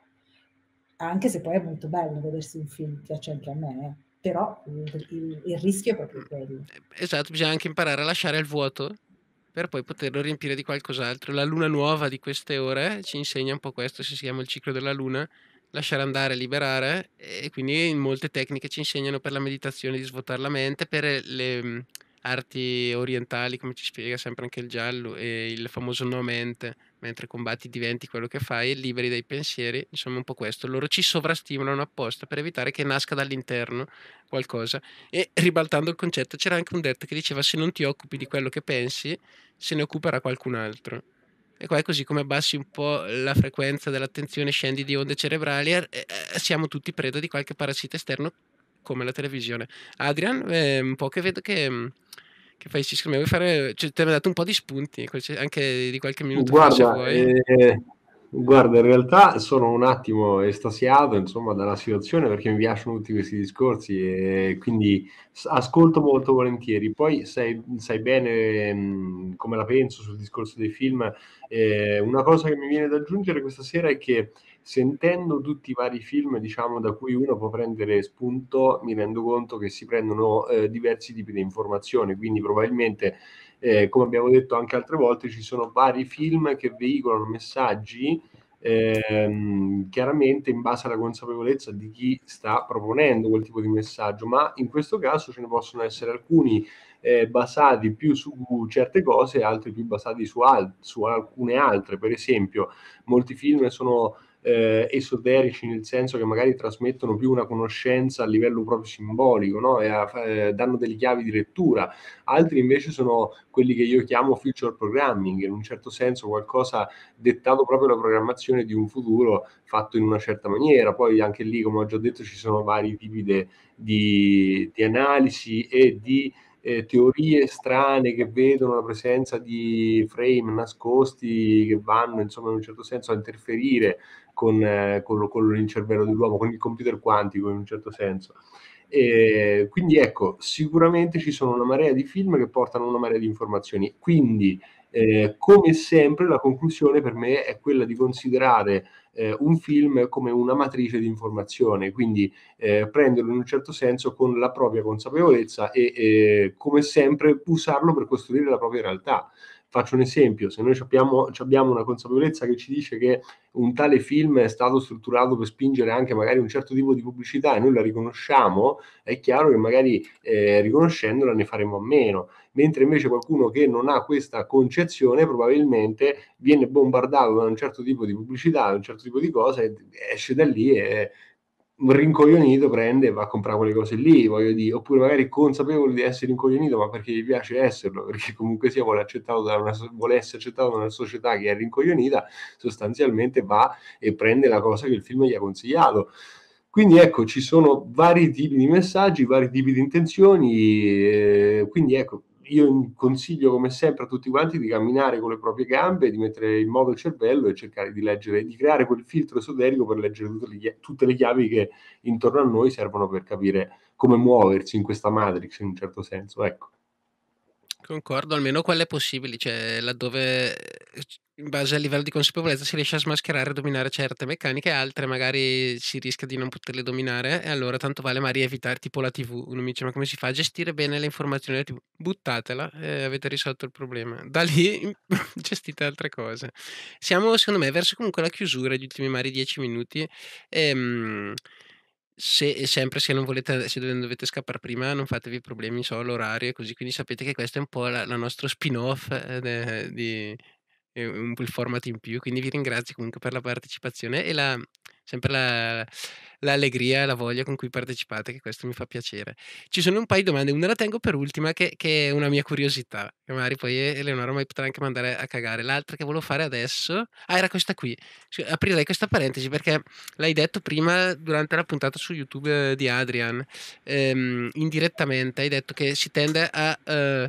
Anche se poi è molto bello vedersi un film, piace anche a me, eh. Però il, il, il rischio è proprio quello. Esatto, bisogna anche imparare a lasciare il vuoto per poi poterlo riempire di qualcos'altro. La luna nuova di queste ore ci insegna un po' questo, si chiama il ciclo della luna, lasciare andare, liberare, e quindi in molte tecniche ci insegnano per la meditazione di svuotare la mente, per le arti orientali, come ci spiega sempre anche il giallo, e il famoso no mente, mentre combatti diventi quello che fai e liberi dai pensieri, insomma un po' questo. Loro ci sovrastimolano apposta per evitare che nasca dall'interno qualcosa. E ribaltando il concetto, c'era anche un detto che diceva: se non ti occupi di quello che pensi, se ne occuperà qualcun altro. e qua è così, come abbassi un po' la frequenza dell'attenzione, scendi di onde cerebrali, eh, eh, siamo tutti preda di qualche parassita esterno come la televisione. Adrian, eh, un po' che vedo che, che fai sì, vuoi fare, cioè, ti avevo dato un po' di spunti anche di qualche minuto fa, se Guarda, vuoi. eh, guarda, in realtà sono un attimo estasiato, insomma, dalla situazione, perché mi piacciono tutti questi discorsi e quindi s- ascolto molto volentieri. Poi sai, sai bene mh, come la penso sul discorso dei film. Eh, una cosa che mi viene da aggiungere questa sera è che, sentendo tutti i vari film, diciamo, da cui uno può prendere spunto, mi rendo conto che si prendono eh, diversi tipi di informazioni, quindi probabilmente, eh, come abbiamo detto anche altre volte, ci sono vari film che veicolano messaggi ehm, chiaramente in base alla consapevolezza di chi sta proponendo quel tipo di messaggio, ma in questo caso ce ne possono essere alcuni eh, basati più su certe cose e altri più basati su, al- su alcune altre. Per esempio, molti film sono eh, esoterici, nel senso che magari trasmettono più una conoscenza a livello proprio simbolico, no? E a, eh, danno delle chiavi di lettura. Altri invece sono quelli che io chiamo future programming, in un certo senso qualcosa dettato proprio dalla programmazione di un futuro fatto in una certa maniera. Poi anche lì, come ho già detto, ci sono vari tipi de, di, di analisi e di eh, teorie strane che vedono la presenza di frame nascosti che vanno, insomma, in un certo senso a interferire con, eh, con, con il cervello dell'uomo, con il computer quantico in un certo senso. E quindi ecco, sicuramente ci sono una marea di film che portano una marea di informazioni. Quindi, eh, come sempre, la conclusione per me è quella di considerare eh, un film come una matrice di informazione, quindi eh, prenderlo in un certo senso con la propria consapevolezza e, eh, come sempre, usarlo per costruire la propria realtà. Faccio un esempio: se noi abbiamo, abbiamo una consapevolezza che ci dice che un tale film è stato strutturato per spingere anche magari un certo tipo di pubblicità e noi la riconosciamo, è chiaro che magari eh, riconoscendola ne faremo a meno, mentre invece qualcuno che non ha questa concezione probabilmente viene bombardato da un certo tipo di pubblicità, da un certo tipo di cose, esce da lì e un rincoglionito prende e va a comprare quelle cose lì, voglio dire, oppure magari consapevole di essere rincoglionito, ma perché gli piace esserlo, perché comunque sia vuole, accettato da una, vuole essere accettato da una società che è rincoglionita, sostanzialmente va e prende la cosa che il film gli ha consigliato. Quindi ecco, ci sono vari tipi di messaggi, vari tipi di intenzioni, eh, quindi ecco, io consiglio come sempre a tutti quanti di camminare con le proprie gambe, di mettere in moto il cervello e cercare di leggere, di creare quel filtro esoterico per leggere tutte le, tutte le chiavi che intorno a noi servono per capire come muoversi in questa matrix, in un certo senso, ecco. Concordo, almeno quelle possibili, cioè laddove in base al livello di consapevolezza si riesce a smascherare e dominare certe meccaniche, altre magari si rischia di non poterle dominare e allora tanto vale magari evitare, tipo la tivù. Uno mi dice: ma come si fa a gestire bene le informazioni della tivù? Buttatela e avete risolto il problema. Da lì gestite altre cose. Siamo, secondo me, verso comunque la chiusura, gli ultimi magari dieci minuti. Ehm, se sempre se non volete, se non dovete scappare prima, non fatevi problemi, so l'orario e così, quindi sapete che questo è un po' la, la nostro spin-off eh, de- di eh, un po' il format in più, quindi vi ringrazio comunque per la partecipazione e la, sempre la, l'allegria e la voglia con cui partecipate, che questo mi fa piacere. Ci sono un paio di domande, una la tengo per ultima che, che è una mia curiosità, che magari poi Eleonora mi potrà anche mandare a cagare. L'altra che volevo fare adesso, ah, era questa qui. Cioè, aprirei questa parentesi perché l'hai detto prima durante la puntata su YouTube eh, di Adrian, ehm, indirettamente hai detto che si tende a eh,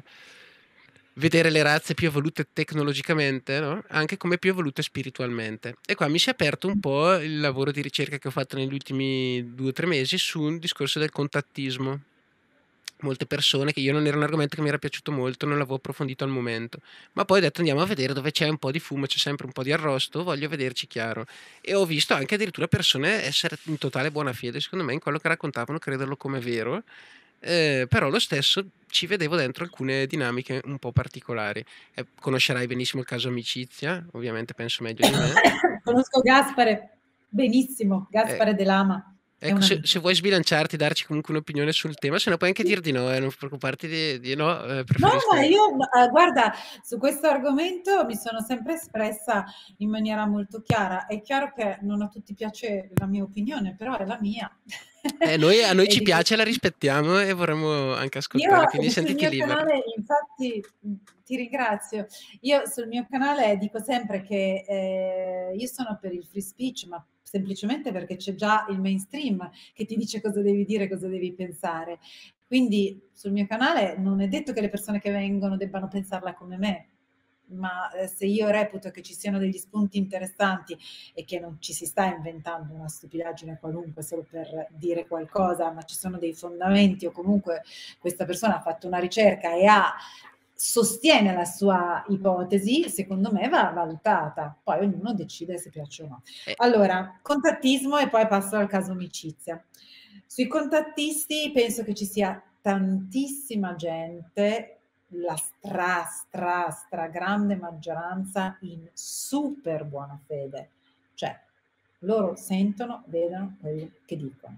vedere le razze più evolute tecnologicamente, no? Anche come più evolute spiritualmente. E qua mi si è aperto un po' il lavoro di ricerca che ho fatto negli ultimi due o tre mesi su un discorso del contattismo. Molte persone, che io non era un argomento che mi era piaciuto molto, non l'avevo approfondito al momento, ma poi ho detto andiamo a vedere dove c'è un po' di fumo, c'è sempre un po' di arrosto, voglio vederci chiaro. E ho visto anche addirittura persone essere in totale buona fede, secondo me, in quello che raccontavano, crederlo come vero, eh, però lo stesso ci vedevo dentro alcune dinamiche un po' particolari. Eh, conoscerai benissimo il caso Amicizia, ovviamente penso meglio di me. Conosco Gaspare benissimo, Gaspare Eh, Dell'Ama. Ecco, se, se vuoi sbilanciarti, darci comunque un'opinione sul tema, se no puoi anche dir di no, eh, non preoccuparti di, di no. Eh, No, preferisco... ma io, eh, guarda, su questo argomento mi sono sempre espressa in maniera molto chiara. È chiaro che non a tutti piace la mia opinione, però è la mia. Eh, noi, a noi E ci di piace, la questo- rispettiamo e vorremmo anche ascoltarla, Io quindi sul sentiti mio libera. canale, infatti, mh, ti ringrazio. Io sul mio canale dico sempre che eh, io sono per il free speech, ma semplicemente perché c'è già il mainstream che ti dice cosa devi dire, cosa devi pensare. Quindi sul mio canale non è detto che le persone che vengono debbano pensarla come me, ma eh, se io reputo che ci siano degli spunti interessanti e che non ci si sta inventando una stupidaggine qualunque solo per dire qualcosa, ma ci sono dei fondamenti o comunque questa persona ha fatto una ricerca e ha sostiene la sua ipotesi, secondo me va valutata. Poi ognuno decide se piace o no. Eh. Allora, contattismo e poi passo al caso amicizia. Sui contattisti penso che ci sia tantissima gente, la stra, stra, stra grande maggioranza in super buona fede. Cioè, loro sentono, vedono quello che dicono.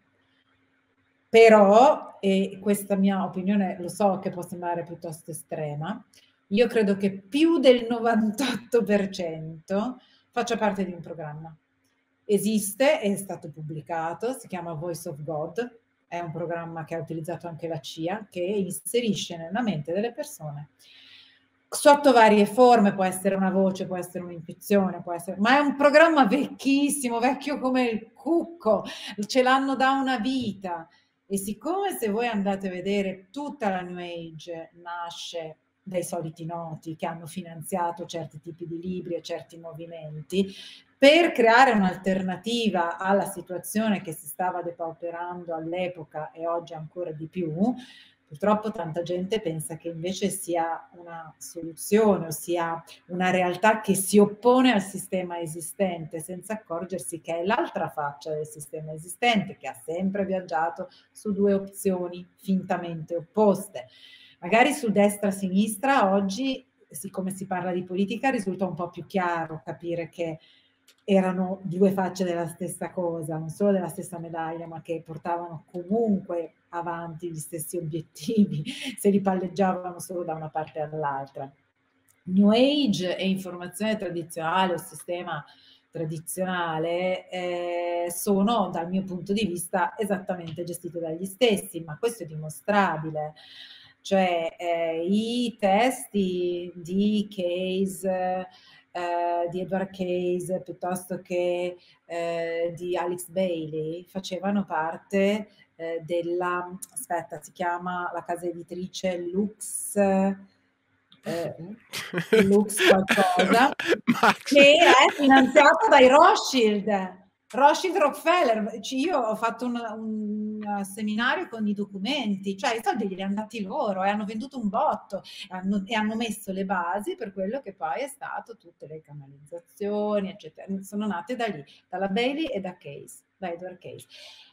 Però, e questa mia opinione lo so che può sembrare piuttosto estrema, io credo che più del novantotto per cento faccia parte di un programma. Esiste, è stato pubblicato, si chiama Voice of God, è un programma che ha utilizzato anche la C I A, che inserisce nella mente delle persone sotto varie forme, può essere una voce, può essere un'intuizione, può essere, ma è un programma vecchissimo, vecchio come il cucco, ce l'hanno da una vita. E siccome se voi andate a vedere tutta la New Age nasce dai soliti noti che hanno finanziato certi tipi di libri e certi movimenti, per creare un'alternativa alla situazione che si stava depauperando all'epoca e oggi ancora di più, purtroppo tanta gente pensa che invece sia una soluzione, ossia una realtà che si oppone al sistema esistente, senza accorgersi che è l'altra faccia del sistema esistente, che ha sempre viaggiato su due opzioni fintamente opposte. Magari su destra-sinistra oggi, siccome si parla di politica, risulta un po' più chiaro capire che erano due facce della stessa cosa, non solo della stessa medaglia, ma che portavano comunque avanti gli stessi obiettivi, se li palleggiavano solo da una parte all'altra. New Age e informazione tradizionale o sistema tradizionale eh, sono, dal mio punto di vista, esattamente gestite dagli stessi, ma questo è dimostrabile. Cioè eh, i testi di Case, eh, di Edward Case, piuttosto che eh, di Alex Bailey, facevano parte eh, della, aspetta, si chiama la casa editrice Lux, eh, Lux qualcosa, che è finanziata dai Rothschild. Rothschild Rockefeller, io ho fatto un, un seminario con i documenti, cioè i soldi li hanno dati loro e hanno venduto un botto hanno, e hanno messo le basi per quello che poi è stato tutte le canalizzazioni, eccetera. Sono nate da lì, dalla Bailey e da Case, da Edward Case.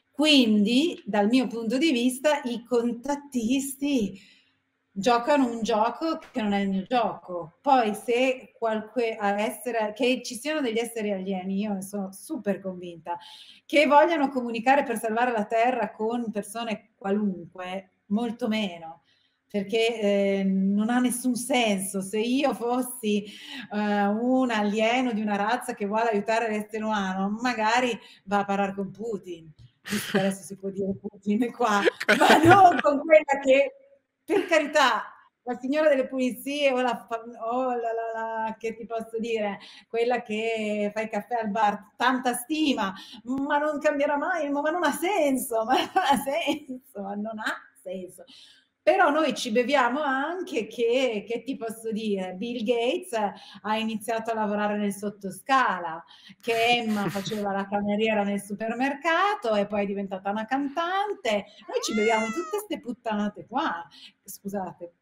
Quindi, dal mio punto di vista, i contattisti giocano un gioco che non è il mio gioco. Poi se qualche essere, che ci siano degli esseri alieni, io ne sono super convinta, che vogliano comunicare per salvare la Terra con persone qualunque, molto meno, perché eh, non ha nessun senso. Se io fossi uh, un alieno di una razza che vuole aiutare l'essere umano, magari va a parlare con Putin, visto che adesso si può dire Putin qua, ma non con quella che, per carità, la signora delle pulizie o, la, o la, la, la, che ti posso dire, quella che fa il caffè al bar, tanta stima, ma non cambierà mai, ma non ha senso, ma non ha senso, ma non ha senso. Però noi ci beviamo anche che, che ti posso dire, Bill Gates ha iniziato a lavorare nel sottoscala, che Emma faceva la cameriera nel supermercato e poi è diventata una cantante. Noi ci beviamo tutte queste puttanate qua. Scusate.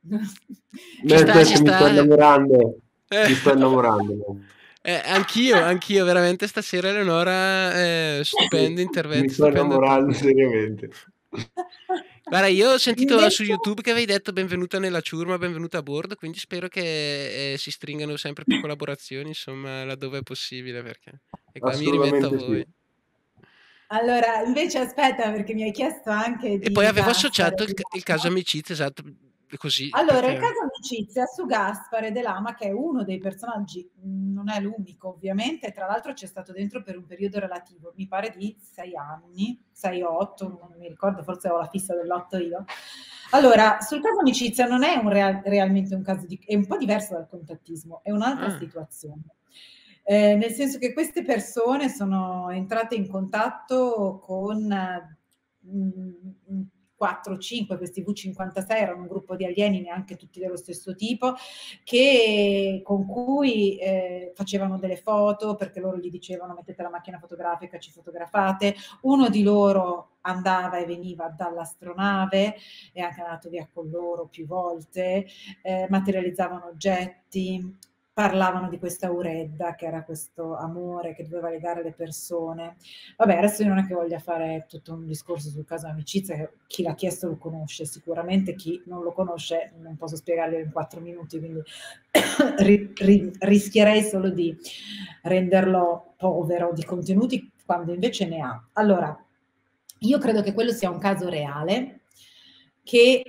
Beh, sta, mi sto innamorando. Eh. Mi sto innamorando. Eh, anch'io, anch'io, veramente stasera Eleonora, eh, stupendo intervento. Mi sto innamorando seriamente. Guarda, io ho sentito invece su YouTube che avevi detto benvenuta nella ciurma, benvenuta a bordo, quindi spero che eh, si stringano sempre più collaborazioni, insomma, laddove è possibile, perché e qua mi rimetto a voi. Sì. Allora, invece aspetta, perché mi hai chiesto anche di E poi avevo associato il, il caso amicizia, esatto, così. Allora, perché... il caso amicizia su Gaspare Dell'Ama, che è uno dei personaggi, non non è l'unico ovviamente, tra l'altro c'è stato dentro per un periodo relativo, mi pare di sei anni, sei otto, non mi ricordo, forse ho la fissa dell'otto io. Allora, sul caso amicizia non è un real, realmente un caso di... è un po' diverso dal contattismo, è un'altra ah. situazione. Eh, nel senso che queste persone sono entrate in contatto con mh, quattro cinque, questi V cinquantasei erano un gruppo di alieni, neanche tutti dello stesso tipo, che, con cui eh, facevano delle foto, perché loro gli dicevano mettete la macchina fotografica, ci fotografate. Uno di loro andava e veniva dall'astronave, è anche andato via con loro più volte, eh, materializzavano oggetti, parlavano di questa Auredda, che era questo amore che doveva legare le persone. Vabbè, adesso io non è che voglia fare tutto un discorso sul caso amicizia, che chi l'ha chiesto lo conosce, sicuramente chi non lo conosce non posso spiegarlo in quattro minuti, quindi ri, ri, rischierei solo di renderlo povero di contenuti, quando invece ne ha. Allora, io credo che quello sia un caso reale, che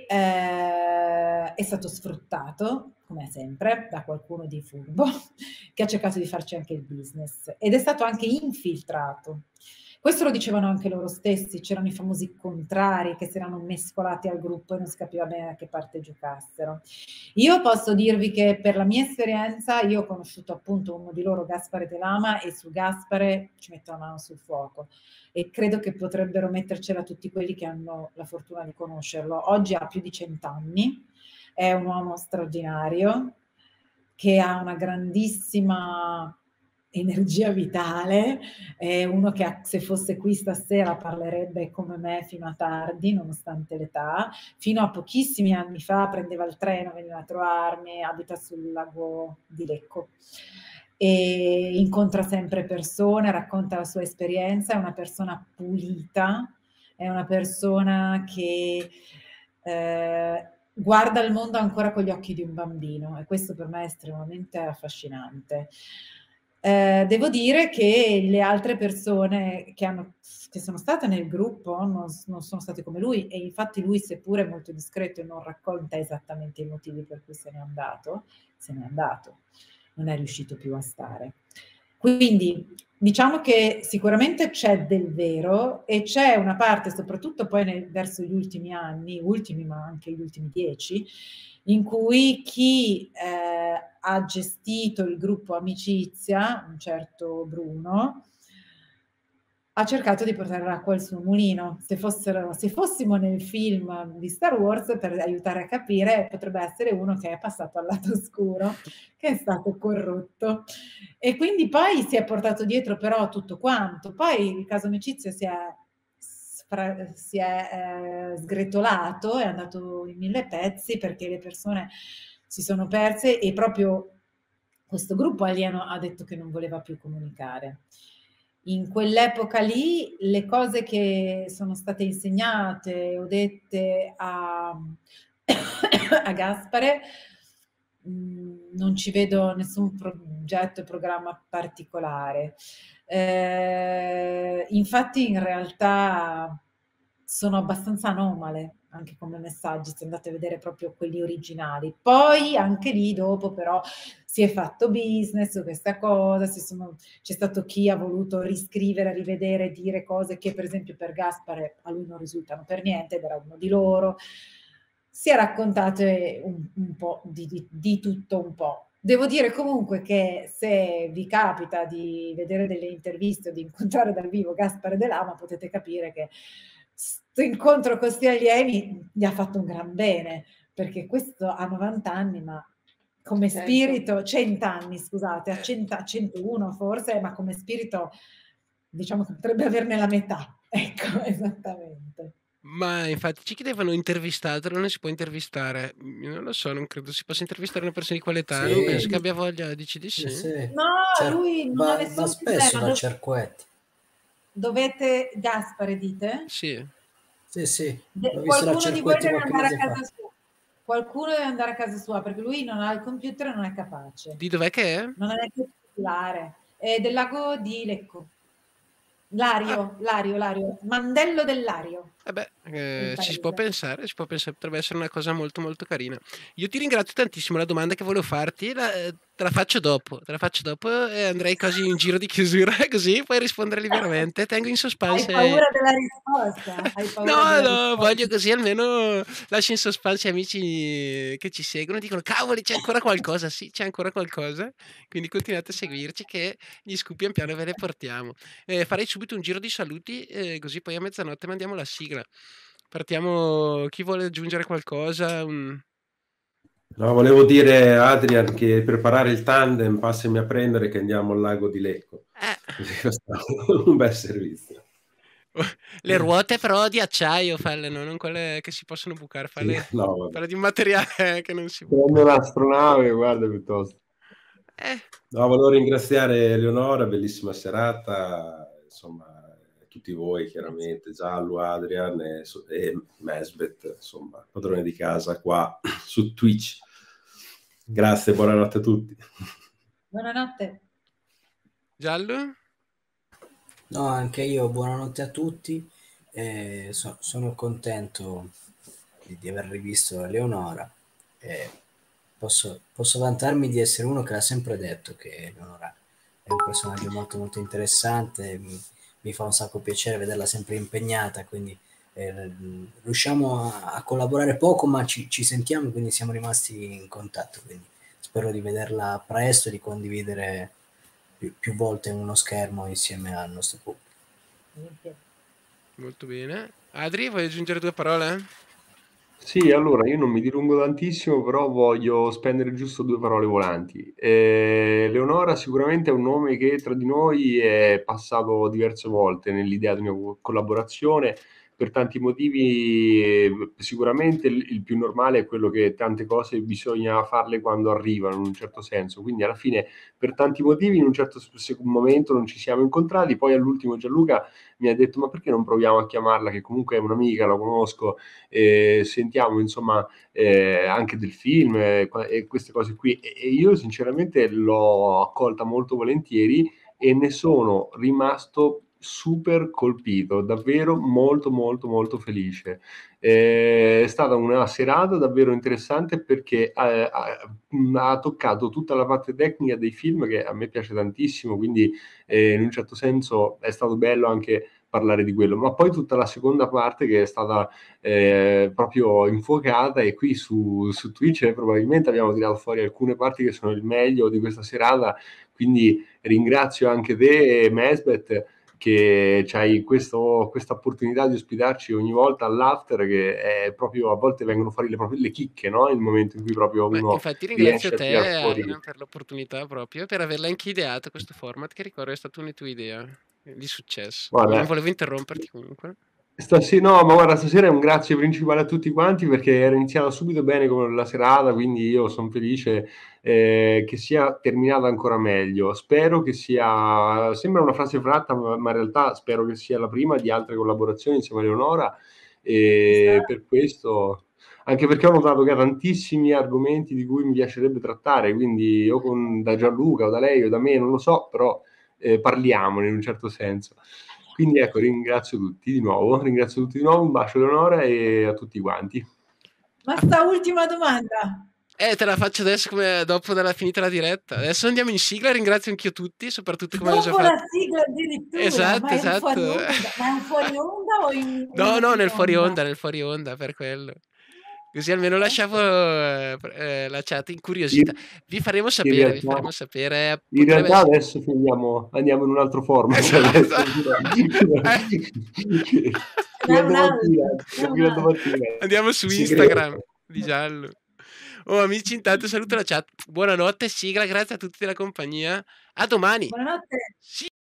eh, è stato sfruttato, come sempre, da qualcuno di furbo, che ha cercato di farci anche il business, ed è stato anche infiltrato. Questo lo dicevano anche loro stessi, c'erano i famosi contrari che si erano mescolati al gruppo e non si capiva bene da che parte giocassero. Io posso dirvi che per la mia esperienza, io ho conosciuto appunto uno di loro, Gaspare De Lama, e su Gaspare ci metto la mano sul fuoco. E credo che potrebbero mettercela tutti quelli che hanno la fortuna di conoscerlo. Oggi ha più di cent'anni, è un uomo straordinario, che ha una grandissima energia vitale, è uno che se fosse qui stasera parlerebbe come me fino a tardi, nonostante l'età. Fino a pochissimi anni fa prendeva il treno, veniva a trovarmi, abita sul lago di Lecco. E incontra sempre persone, racconta la sua esperienza, è una persona pulita, è una persona che eh, guarda il mondo ancora con gli occhi di un bambino, e questo per me è estremamente affascinante. Eh, devo dire che le altre persone che, hanno, che sono state nel gruppo non, non sono state come lui, e infatti lui, seppure molto discreto e non racconta esattamente i motivi per cui se n'è andato, se n'è andato. Non è riuscito più a stare. Quindi diciamo che sicuramente c'è del vero, e c'è una parte, soprattutto poi nel, verso gli ultimi anni, ultimi ma anche gli ultimi dieci, in cui chi eh, ha gestito il gruppo Amicizia, un certo Bruno, ha cercato di portare l'acqua al suo mulino. Se, fossero, se fossimo nel film di Star Wars, per aiutare a capire, potrebbe essere uno che è passato al lato oscuro, che è stato corrotto. E quindi poi si è portato dietro però tutto quanto. Poi il caso Amicizia si è, si è eh, sgretolato, è andato in mille pezzi, perché le persone si sono perse, e proprio questo gruppo alieno ha detto che non voleva più comunicare. In quell'epoca lì le cose che sono state insegnate o dette a, a Gaspare, mh, non ci vedo nessun progetto e programma particolare. Eh, infatti in realtà sono abbastanza anomale anche come messaggi, se andate a vedere proprio quelli originali. Poi anche lì dopo però si è fatto business su questa cosa, si sono, c'è stato chi ha voluto riscrivere, rivedere, dire cose che per esempio per Gaspare a lui non risultano per niente, ed era uno di loro. Si è raccontato un, un po' di, di, di tutto un po'. Devo dire comunque che se vi capita di vedere delle interviste o di incontrare dal vivo Gaspare De Lama, potete capire che questo incontro con questi alieni gli ha fatto un gran bene, perché questo ha novanta anni, ma come spirito, cento anni, scusate, a centouno forse, ma come spirito diciamo che potrebbe averne la metà, ecco, esattamente. Ma infatti ci chiedevano intervistatelo, non si può intervistare, non lo so, non credo si possa intervistare una persona di qualità, sì. Non penso che abbia voglia, dici di sì? sì, sì. No, Cer- lui non va, ha nessun va spesso problema. da Cerquetti. Dovete, Gaspare dite? Sì. Sì, sì. De- qualcuno di voi deve andare a casa fa. sua. Qualcuno deve andare a casa sua, perché lui non ha il computer e non è capace. Di dov'è che è? Non è più titolare. È del lago di Lecco. Lario, ah. Lario, Lario. Mandello del Lario. Eh beh, eh, ci si può pensare, si può pensare, potrebbe essere una cosa molto molto carina. Io ti ringrazio tantissimo, la domanda che volevo farti la, eh, te la faccio dopo, te la faccio dopo e andrei così in giro di chiusura, così puoi rispondere liberamente, tengo in Hai suspense. paura della risposta? Hai paura No, della no, risposta? voglio così almeno lascio in suspense amici che ci seguono, dicono cavoli c'è ancora qualcosa, sì c'è ancora qualcosa, quindi continuate a seguirci che gli scoop pian piano ve le portiamo. Eh, farei subito un giro di saluti, eh, così poi a mezzanotte mandiamo la sigla. Partiamo, chi vuole aggiungere qualcosa? Un... No, volevo dire, Adrian, che preparare il tandem, passami a prendere che andiamo al lago di Lecco. Eh. Un bel servizio. Le ruote però di acciaio, falle, no? Non quelle che si possono bucare, falle, Sì, no, falle di un materiale che non si buca. Prendo l'astronave, guarda piuttosto. Eh. No, volevo ringraziare Eleonora, bellissima serata, insomma, tutti voi chiaramente, Giallo, Adrian e, e Mesbet, insomma, padrone di casa qua su Twitch. Grazie, buonanotte a tutti. Buonanotte. Giallo? No, anche io buonanotte a tutti, eh, so, sono contento di, di aver rivisto Eleonora, eh, posso, posso vantarmi di essere uno che l'ha sempre detto che Eleonora è un personaggio molto molto interessante, mi, mi fa un sacco piacere vederla sempre impegnata, quindi eh, riusciamo a, a collaborare poco ma ci, ci sentiamo, quindi siamo rimasti in contatto, quindi spero di vederla presto e di condividere più, più volte uno schermo insieme al nostro pubblico. Molto bene. Adri, vuoi aggiungere due parole? Sì, allora io non mi dilungo tantissimo, però voglio spendere giusto due parole volanti. Eh, Leonora sicuramente è un nome che tra di noi è passato diverse volte nell'idea di una collaborazione. Per tanti motivi, eh, sicuramente il, il più normale è quello che tante cose bisogna farle quando arrivano, in un certo senso. Quindi alla fine, per tanti motivi, in un certo momento non ci siamo incontrati. Poi all'ultimo Gianluca mi ha detto: ma perché non proviamo a chiamarla, che comunque è un'amica, la conosco, eh, sentiamo insomma eh, anche del film eh, e queste cose qui. E, e io sinceramente l'ho accolta molto volentieri e ne sono rimasto super colpito, davvero molto molto molto felice. Eh, è stata una serata davvero interessante perché ha, ha, ha toccato tutta la parte tecnica dei film che a me piace tantissimo, quindi eh, in un certo senso è stato bello anche parlare di quello, ma poi tutta la seconda parte che è stata eh, proprio infuocata, e qui su, su Twitch probabilmente abbiamo tirato fuori alcune parti che sono il meglio di questa serata, quindi ringrazio anche te Mesbet che c'hai questo, questa opportunità di ospitarci ogni volta all'after, che è proprio, a volte vengono fuori le, proprio, le chicche, no? Il momento in cui proprio uno Beh, infatti ringrazio riesce a tirar te fuori. Adrian, per l'opportunità proprio, per averla anche ideato questo format, che ricordo è stata una tua idea di successo. Guarda, non volevo interromperti comunque. Stasera, no, ma guarda, stasera è un grazie principale a tutti quanti perché era iniziata subito bene con la serata, quindi io sono felice eh, che sia terminata ancora meglio. Spero che sia, sembra una frase fratta, ma, ma in realtà spero che sia la prima di altre collaborazioni insieme a Leonora, e per questo, anche perché ho notato che ha tantissimi argomenti di cui mi piacerebbe trattare, quindi o con, da Gianluca o da lei o da me, non lo so, però eh, parliamone in un certo senso. Quindi ecco, ringrazio tutti di nuovo, ringrazio tutti di nuovo, un bacio Leonora e a tutti quanti. Ma sta ultima domanda. Eh, te la faccio adesso come dopo della finita la diretta. Adesso andiamo in sigla, ringrazio anch'io tutti, soprattutto come ho già fatto. Dopo la sigla addirittura, esatto, ma è esatto. fuori onda, ma è un fuori onda o in No, no, nel onda? fuori onda, nel fuori onda, per quello. Così almeno lasciavo eh, eh, la chat incuriosita. Vi faremo sapere, realtà, vi faremo sapere. In realtà essere... adesso finiamo, andiamo in un altro format. Esatto. Andiamo su Instagram di Giallo. Oh amici, intanto saluto la chat. Buonanotte, sigla, grazie a tutti della compagnia. A domani. Buonanotte. Sì.